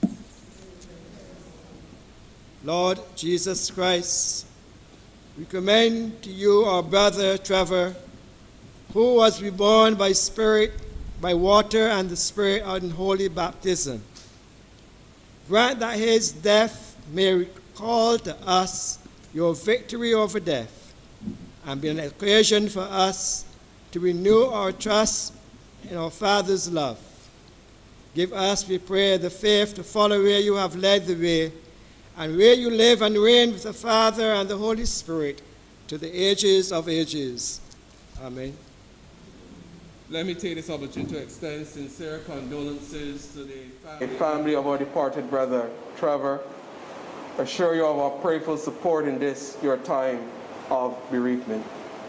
Lord Jesus Christ, we commend to you our brother Trevor, who was reborn by spirit, by water and the Spirit in holy baptism. Grant that his death may recall to us your victory over death and be an occasion for us to renew our trust in our Father's love. Give us, we pray, the faith to follow where you have led the way and where you live and reign with the Father and the Holy Spirit to the ages of ages. Amen. Let me take this opportunity to extend sincere condolences to the family, family of our departed brother, Trevor. Assure you of our prayerful support in this, your time of bereavement.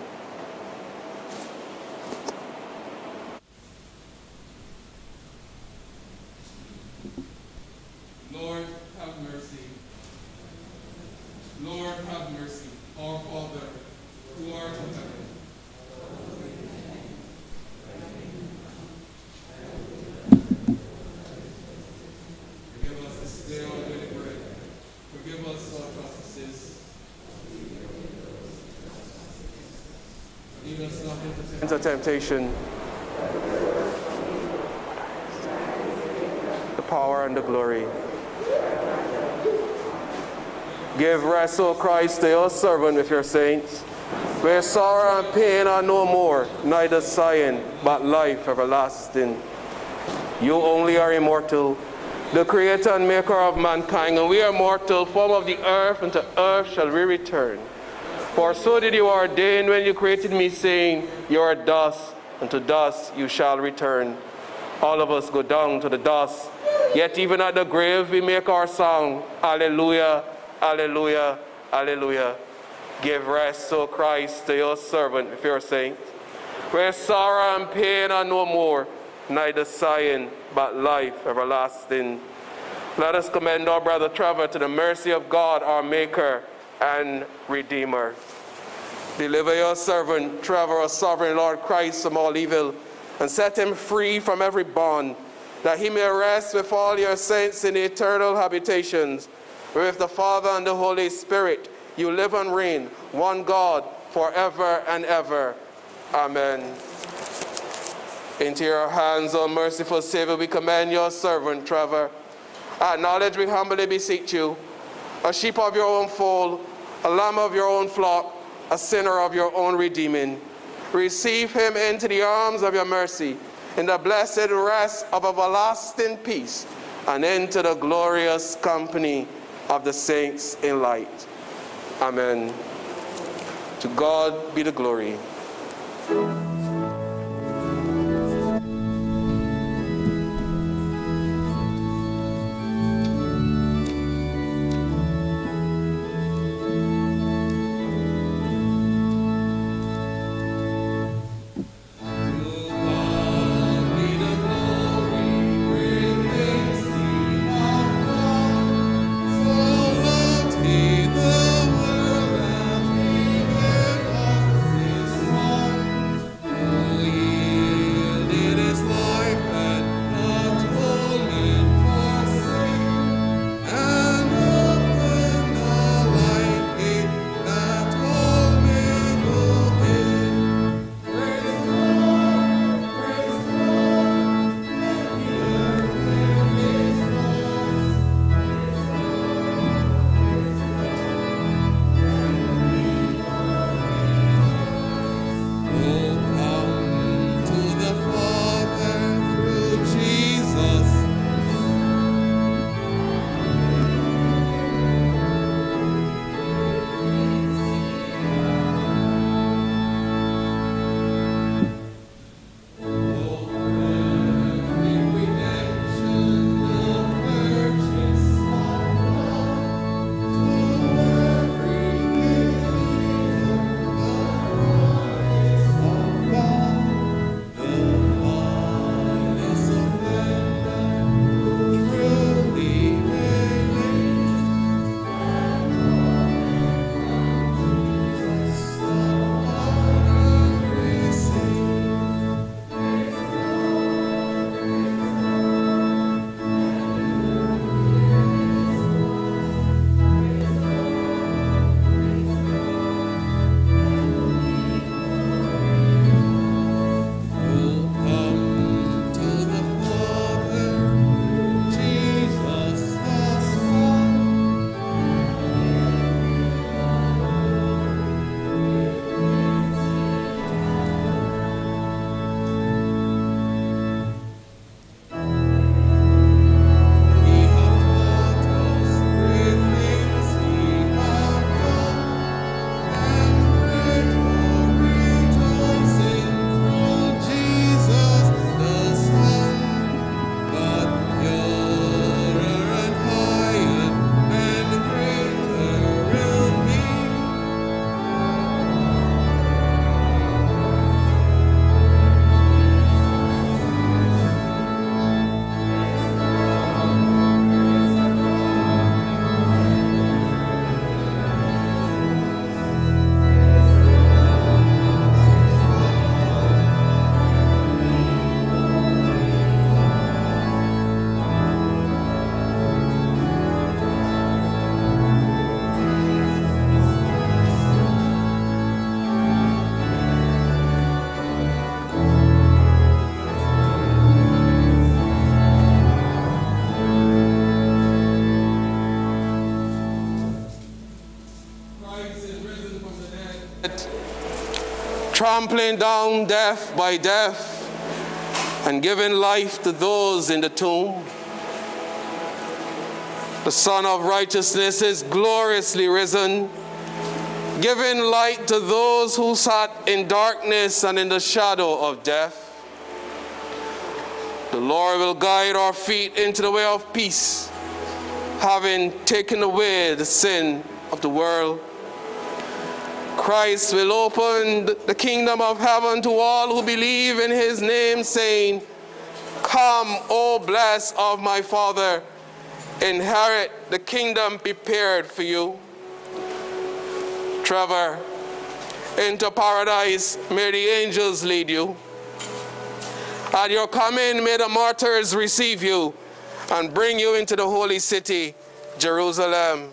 Lord, have mercy. Lord, have mercy. Our Father, who art in heaven, forgive us our trespasses. Lead us not into temptation. The power and the glory. Give rest, O Christ, to your servant with your saints, where sorrow and pain are no more, neither sighing, but life everlasting. You only are immortal, the creator and maker of mankind, and we are mortal, form of the earth, and to earth shall we return. For so did you ordain when you created me, saying, you are dust, and to dust you shall return. All of us go down to the dust, yet even at the grave we make our song, Alleluia, Alleluia, Alleluia. Give rest, O Christ, to your servant with your saints, where sorrow and pain are no more, neither sighing, but life everlasting. Let us commend our brother Trevor to the mercy of God, our Maker and Redeemer. Deliver your servant Trevor, our sovereign Lord Christ, from all evil, and set him free from every bond, that he may rest with all your saints in the eternal habitations, where with the Father and the Holy Spirit you live and reign, one God, forever and ever. Amen. Into your hands, O merciful Savior, we commend your servant Trevor. Acknowledge, we humbly beseech you, a sheep of your own fold, a lamb of your own flock, a sinner of your own redeeming. Receive him into the arms of your mercy, in the blessed rest of everlasting peace, and into the glorious company of the saints in light. Amen. To God be the glory. trampling down death by death and giving life to those in the tomb. The Son of Righteousness is gloriously risen, giving light to those who sat in darkness and in the shadow of death. The Lord will guide our feet into the way of peace, having taken away the sin of the world. Christ will open the kingdom of heaven to all who believe in his name, saying, "Come, O blessed of my Father, inherit the kingdom prepared for you." Trevor, into paradise may the angels lead you. At your coming, may the martyrs receive you and bring you into the holy city, Jerusalem.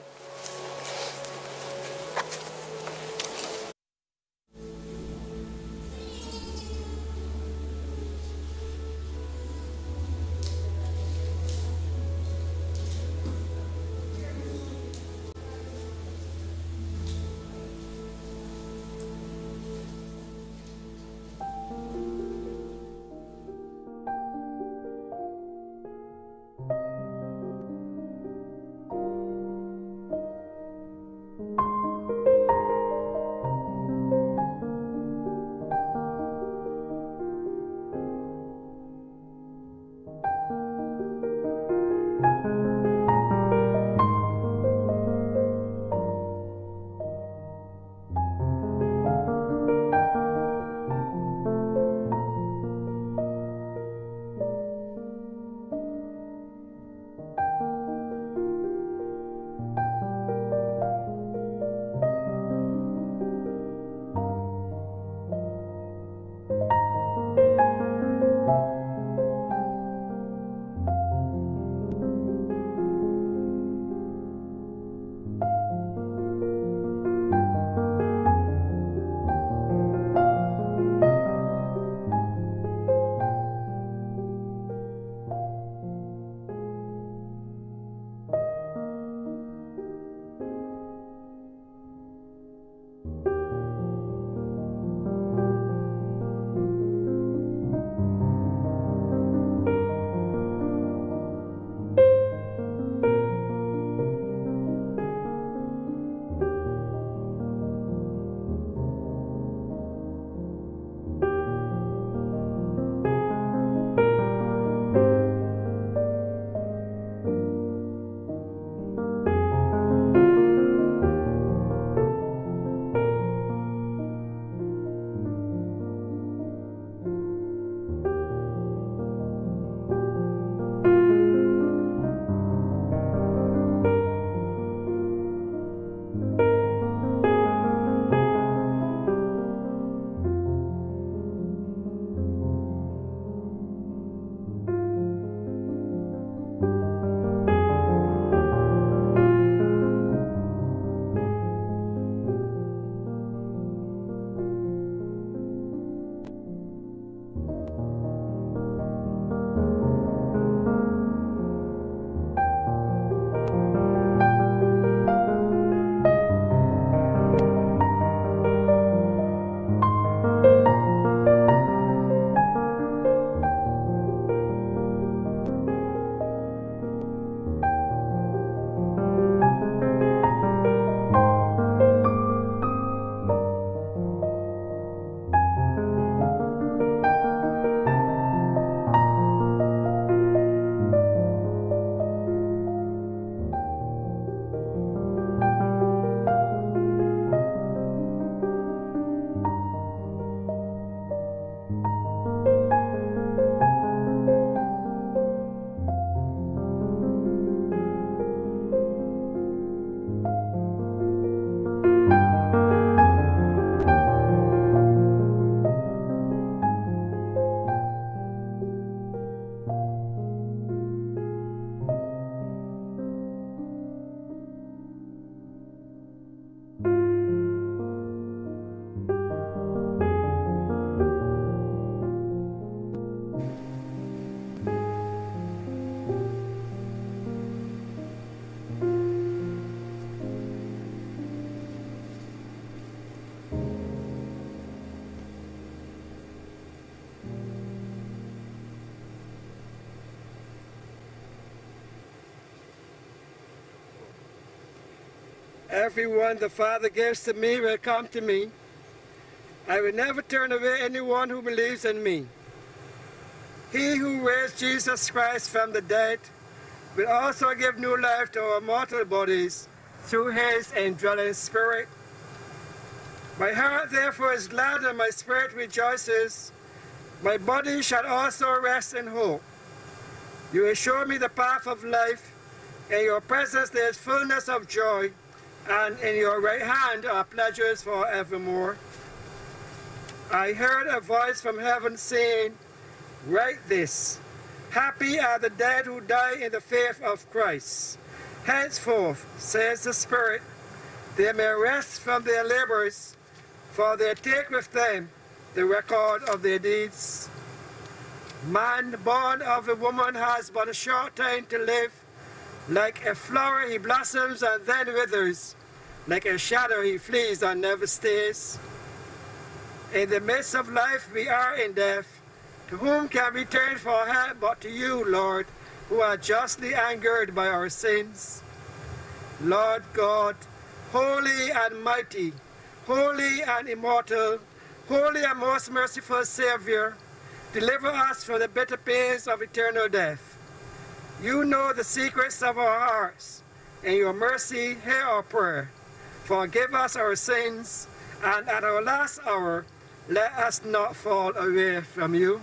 Everyone the Father gives to me will come to me. I will never turn away anyone who believes in me. He who raised Jesus Christ from the dead will also give new life to our mortal bodies through his indwelling spirit. My heart therefore is glad and my spirit rejoices. My body shall also rest in hope. You will show me the path of life. In your presence there is fullness of joy, and in your right hand are pleasures forevermore. I heard a voice from heaven saying, write this, happy are the dead who die in the faith of Christ. Henceforth, says the Spirit, they may rest from their labors, for they take with them the record of their deeds. Man born of a woman has but a short time to live. Like a flower he blossoms and then withers. Like a shadow he flees and never stays. In the midst of life we are in death. To whom can we turn for help but to you, Lord, who are justly angered by our sins? Lord God, holy and mighty, holy and immortal, holy and most merciful Savior, deliver us from the bitter pains of eternal death. You know the secrets of our hearts. In your mercy, hear our prayer. Forgive us our sins, and at our last hour, let us not fall away from you.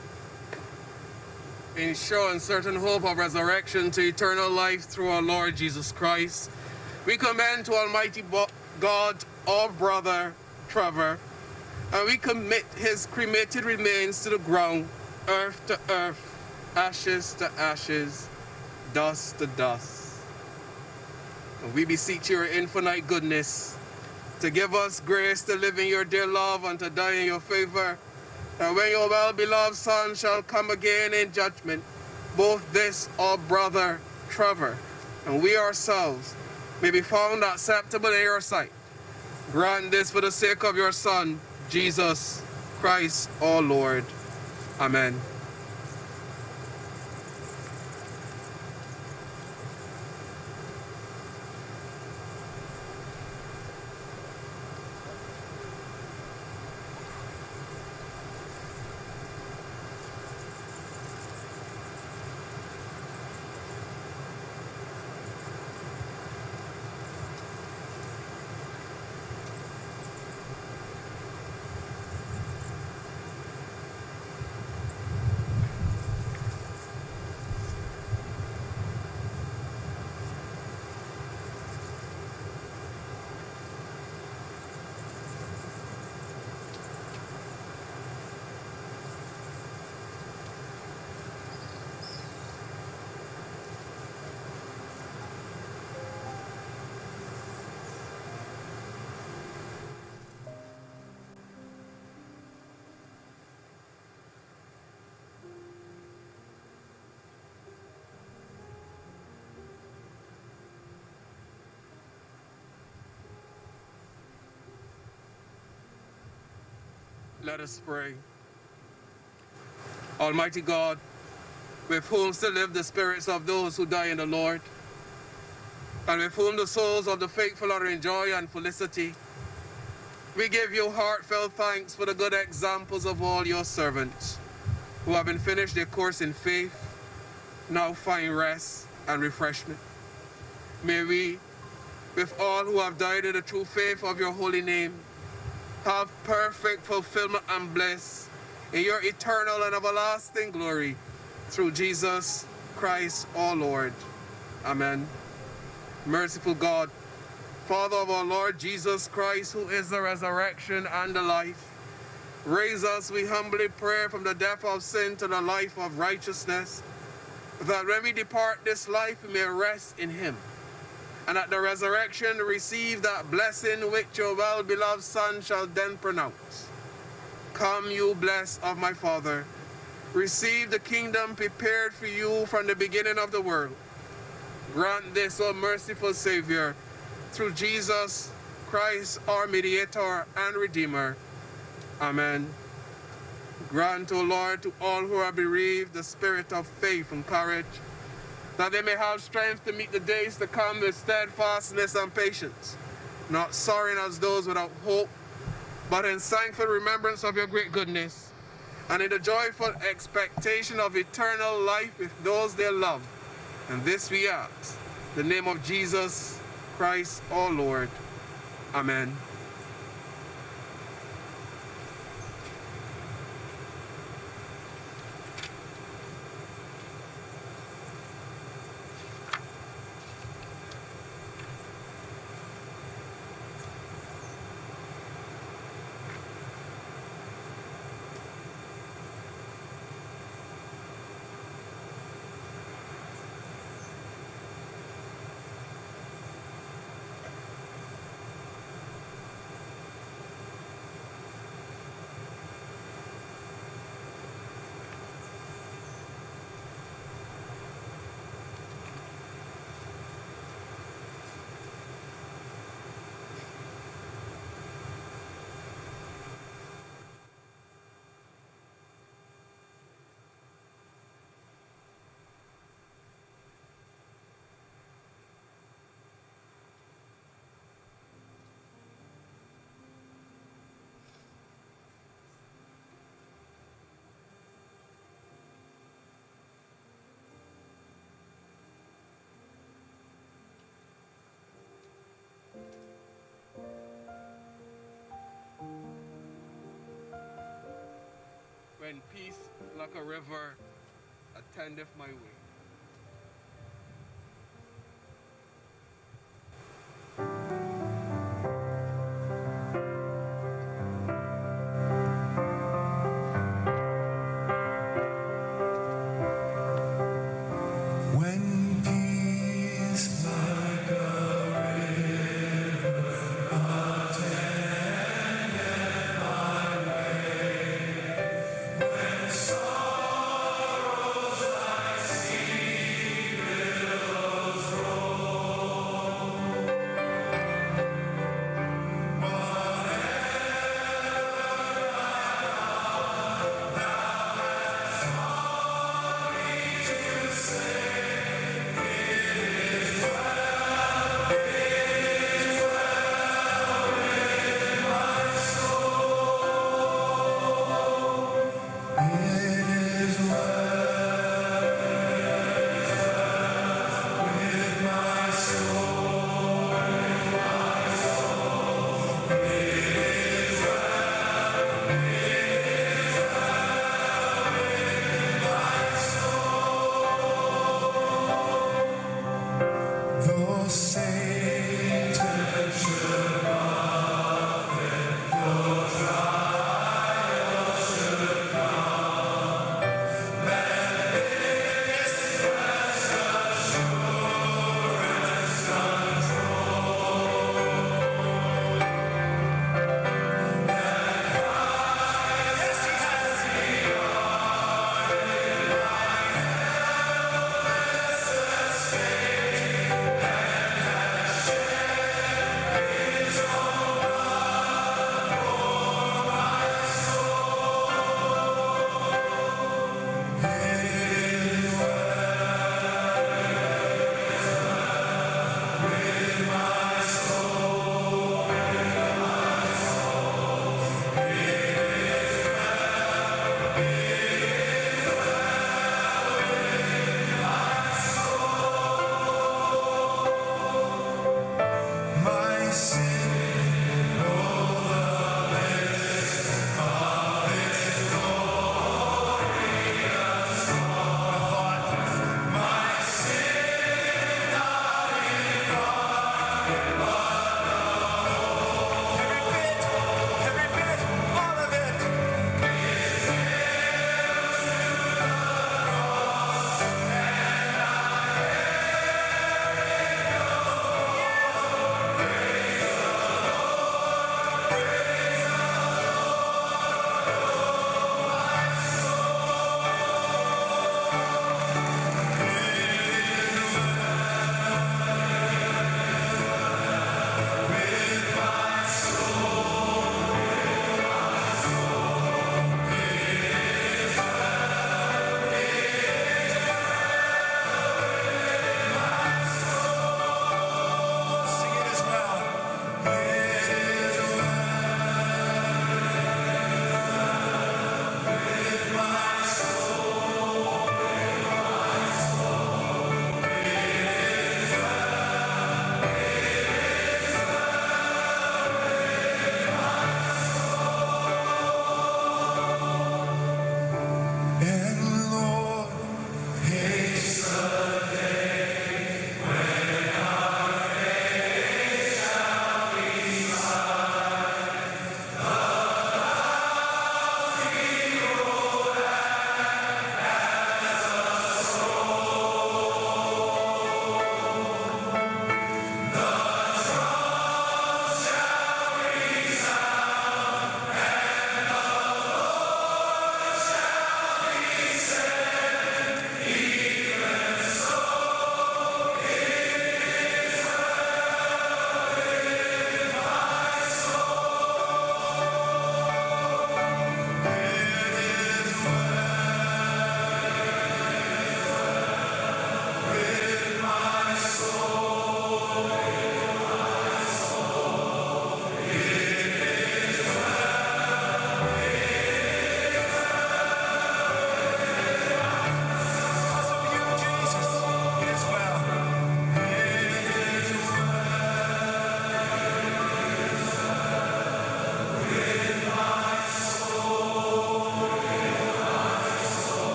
In sure and certain hope of resurrection to eternal life through our Lord Jesus Christ, we commend to Almighty God our brother Trevor, and we commit his cremated remains to the ground, earth to earth, ashes to ashes, dust to dust. And we beseech your infinite goodness to give us grace to live in your dear love and to die in your favor. And when your well-beloved Son shall come again in judgment, both this our brother Trevor and we ourselves may be found acceptable in your sight. Grant this for the sake of your Son, Jesus Christ our Lord. Amen. Let us pray. Almighty God, with whom still live the spirits of those who die in the Lord, and with whom the souls of the faithful are in joy and felicity, we give you heartfelt thanks for the good examples of all your servants, who having finished their course in faith, now find rest and refreshment. May we, with all who have died in the true faith of your holy name, have perfect fulfillment and bliss in your eternal and everlasting glory, through Jesus Christ our Lord. Amen. Merciful God, Father of our Lord Jesus Christ, who is the resurrection and the life, raise us, we humbly pray, from the death of sin to the life of righteousness, that when we depart this life, we may rest in him, and at the resurrection receive that blessing which your well-beloved Son shall then pronounce. Come, you blessed of my Father, receive the kingdom prepared for you from the beginning of the world. Grant this, O merciful Savior, through Jesus Christ, our mediator and Redeemer. Amen. Grant, O Lord, to all who are bereaved the spirit of faith and courage, that they may have strength to meet the days to come with steadfastness and patience, not sorrowing as those without hope, but in thankful remembrance of your great goodness, and in the joyful expectation of eternal life with those they love. And this we ask, in the name of Jesus Christ our Lord. Amen. When peace like a river attendeth my way. When peace like a river attendeth my way, when sorrows I see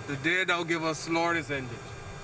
The day thou give us, Lord, is ended.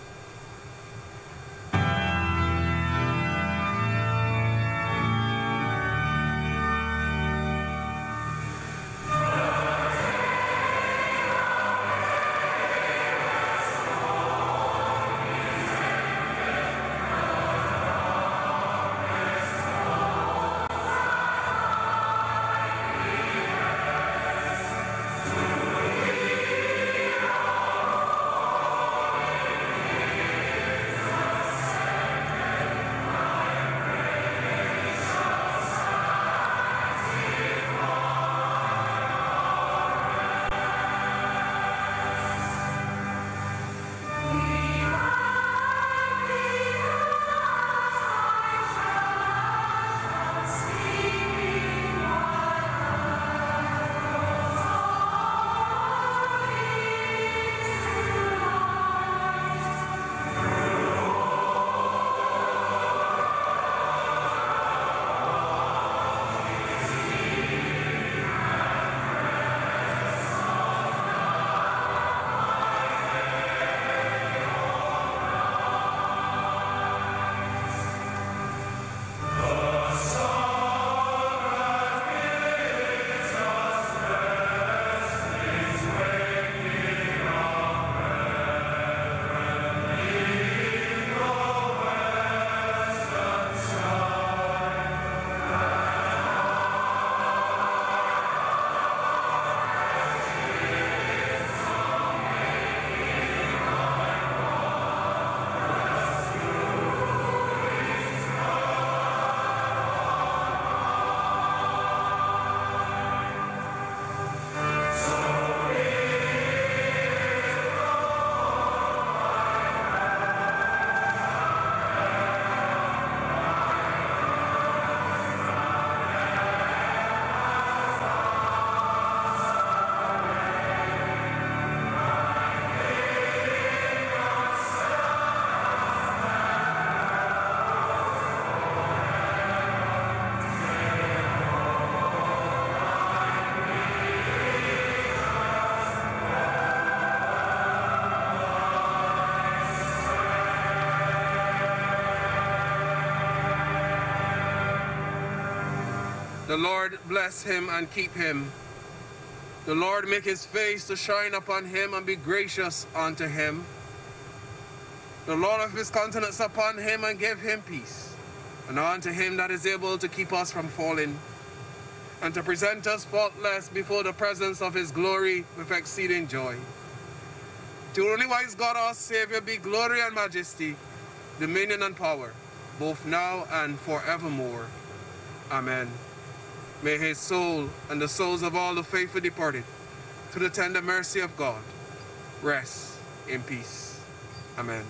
The Lord bless him and keep him. The Lord make his face to shine upon him and be gracious unto him. The Lord of his countenance upon him and give him peace. And unto him that is able to keep us from falling, and to present us faultless before the presence of his glory with exceeding joy. To only wise God our Savior be glory and majesty, dominion and power, both now and forevermore. Amen. May his soul and the souls of all the faithful departed, through the tender mercy of God, rest in peace. Amen.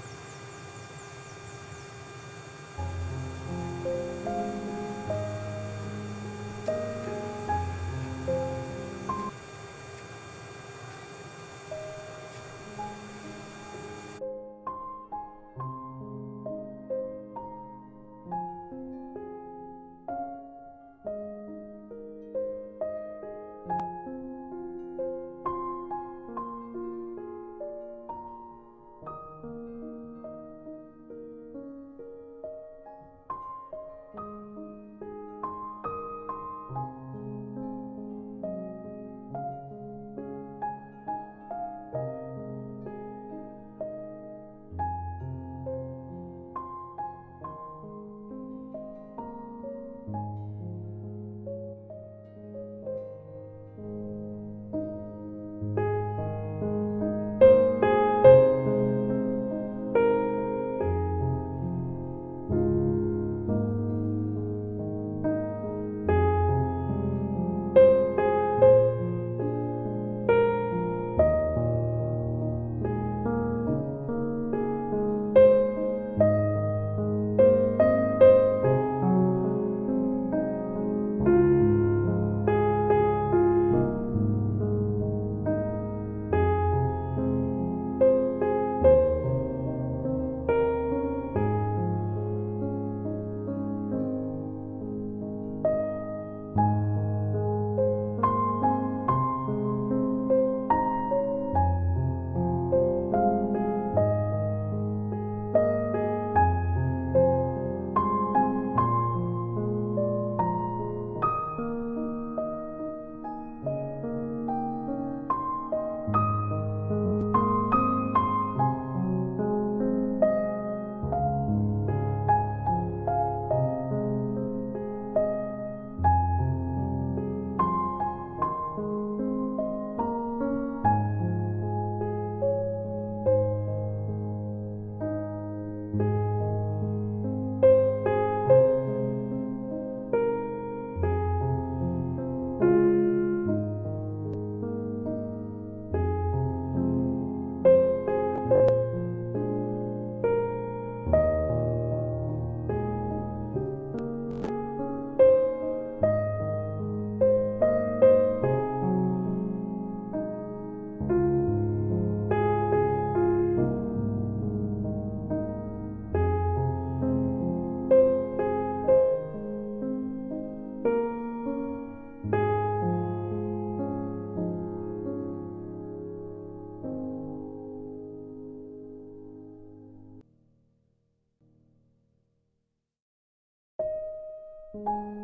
you.